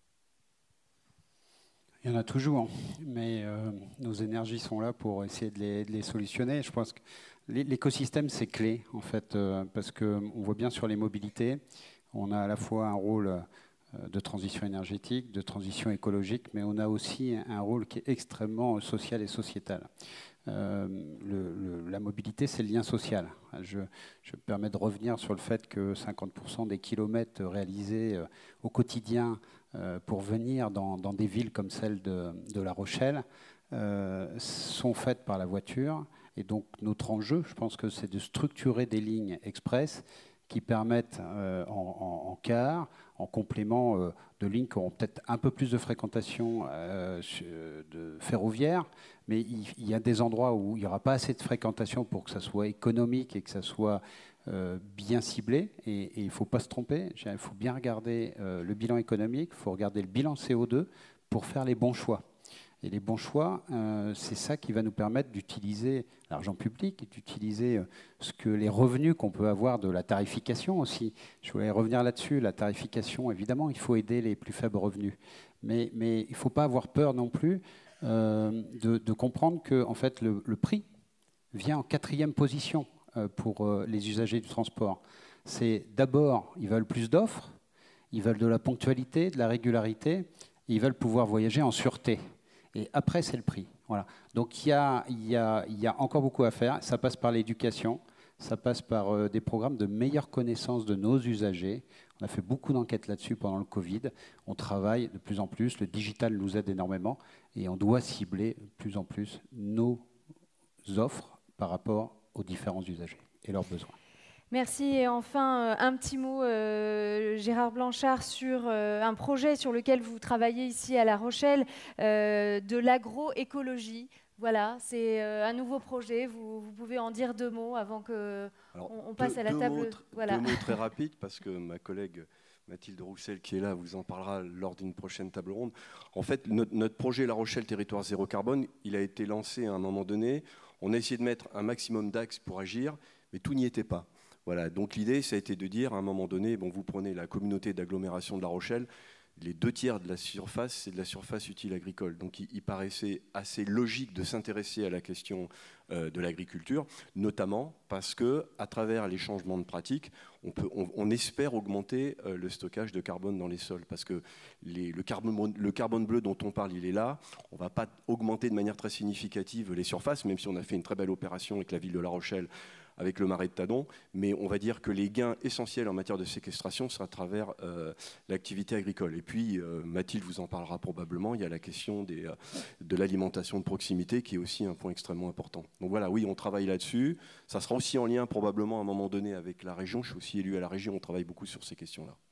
Il y en a toujours, mais euh, nos énergies sont là pour essayer de les, de les solutionner. Je pense que l'écosystème, c'est clé, en fait, euh, parce qu'on voit bien sur les mobilités, on a à la fois un rôle euh, de transition énergétique, de transition écologique, mais on a aussi un rôle qui est extrêmement social et sociétal. Euh, le, le, la mobilité, c'est le lien social. Je, je me permets de revenir sur le fait que cinquante pour cent des kilomètres réalisés euh, au quotidien euh, pour venir dans, dans des villes comme celle de, de La Rochelle euh, sont faites par la voiture. Et donc notre enjeu, je pense que c'est de structurer des lignes express qui permettent euh, en, en, en car, en complément euh, de lignes qui auront peut-être un peu plus de fréquentation euh, de ferroviaire, mais il, il y a des endroits où il n'y aura pas assez de fréquentation pour que ça soit économique et que ça soit euh, bien ciblé. Et, et il ne faut pas se tromper, il faut bien regarder euh, le bilan économique, il faut regarder le bilan C O deux pour faire les bons choix. Et les bons choix, euh, c'est ça qui va nous permettre d'utiliser l'argent public et d'utiliser euh, ce que les revenus qu'on peut avoir de la tarification aussi. Je voulais revenir là-dessus. La tarification, évidemment, il faut aider les plus faibles revenus. Mais, mais il ne faut pas avoir peur non plus euh, de, de comprendre que en fait, le, le prix vient en quatrième position euh, pour euh, les usagers du transport. C'est d'abord, ils veulent plus d'offres, ils veulent de la ponctualité, de la régularité, et ils veulent pouvoir voyager en sûreté. Et après, c'est le prix. Voilà. Donc, il y a, il y a, il y a encore beaucoup à faire. Ça passe par l'éducation, ça passe par euh, des programmes de meilleure connaissance de nos usagers. On a fait beaucoup d'enquêtes là-dessus pendant le Covid. On travaille de plus en plus. Le digital nous aide énormément. Et on doit cibler de plus en plus nos offres par rapport aux différents usagers et leurs besoins.
Merci. Et enfin, un petit mot, euh, Gérard Blanchard, sur euh, un projet sur lequel vous travaillez ici à La Rochelle, euh, de l'agroécologie. Voilà, c'est euh, un nouveau projet. Vous, vous pouvez en dire deux mots avant qu'on on passe
deux,
à la
deux
table.
Mots,
voilà.
Deux mots très rapides, parce que ma collègue Mathilde Roussel, qui est là, vous en parlera lors d'une prochaine table ronde. En fait, notre, notre projet La Rochelle Territoire Zéro Carbone, il a été lancé à un moment donné. On a essayé de mettre un maximum d'axes pour agir, mais tout n'y était pas. Voilà, donc l'idée, ça a été de dire, à un moment donné, bon, vous prenez la communauté d'agglomération de La Rochelle, les deux tiers de la surface, c'est de la surface utile agricole. Donc il, il paraissait assez logique de s'intéresser à la question euh, de l'agriculture, notamment parce qu'à travers les changements de pratiques, on, peut, on, on espère augmenter euh, le stockage de carbone dans les sols. Parce que les, le, carbone, le carbone bleu dont on parle, il est là. On ne va pas augmenter de manière très significative les surfaces, même si on a fait une très belle opération avec la ville de La Rochelle, avec le marais de Tadon, mais on va dire que les gains essentiels en matière de séquestration sont à travers euh, l'activité agricole. Et puis, euh, Mathilde vous en parlera probablement, il y a la question des, euh, de l'alimentation de proximité qui est aussi un point extrêmement important. Donc voilà, oui, on travaille là-dessus. Ça sera aussi en lien probablement à un moment donné avec la région. Je suis aussi élu à la région, on travaille beaucoup sur ces questions-là.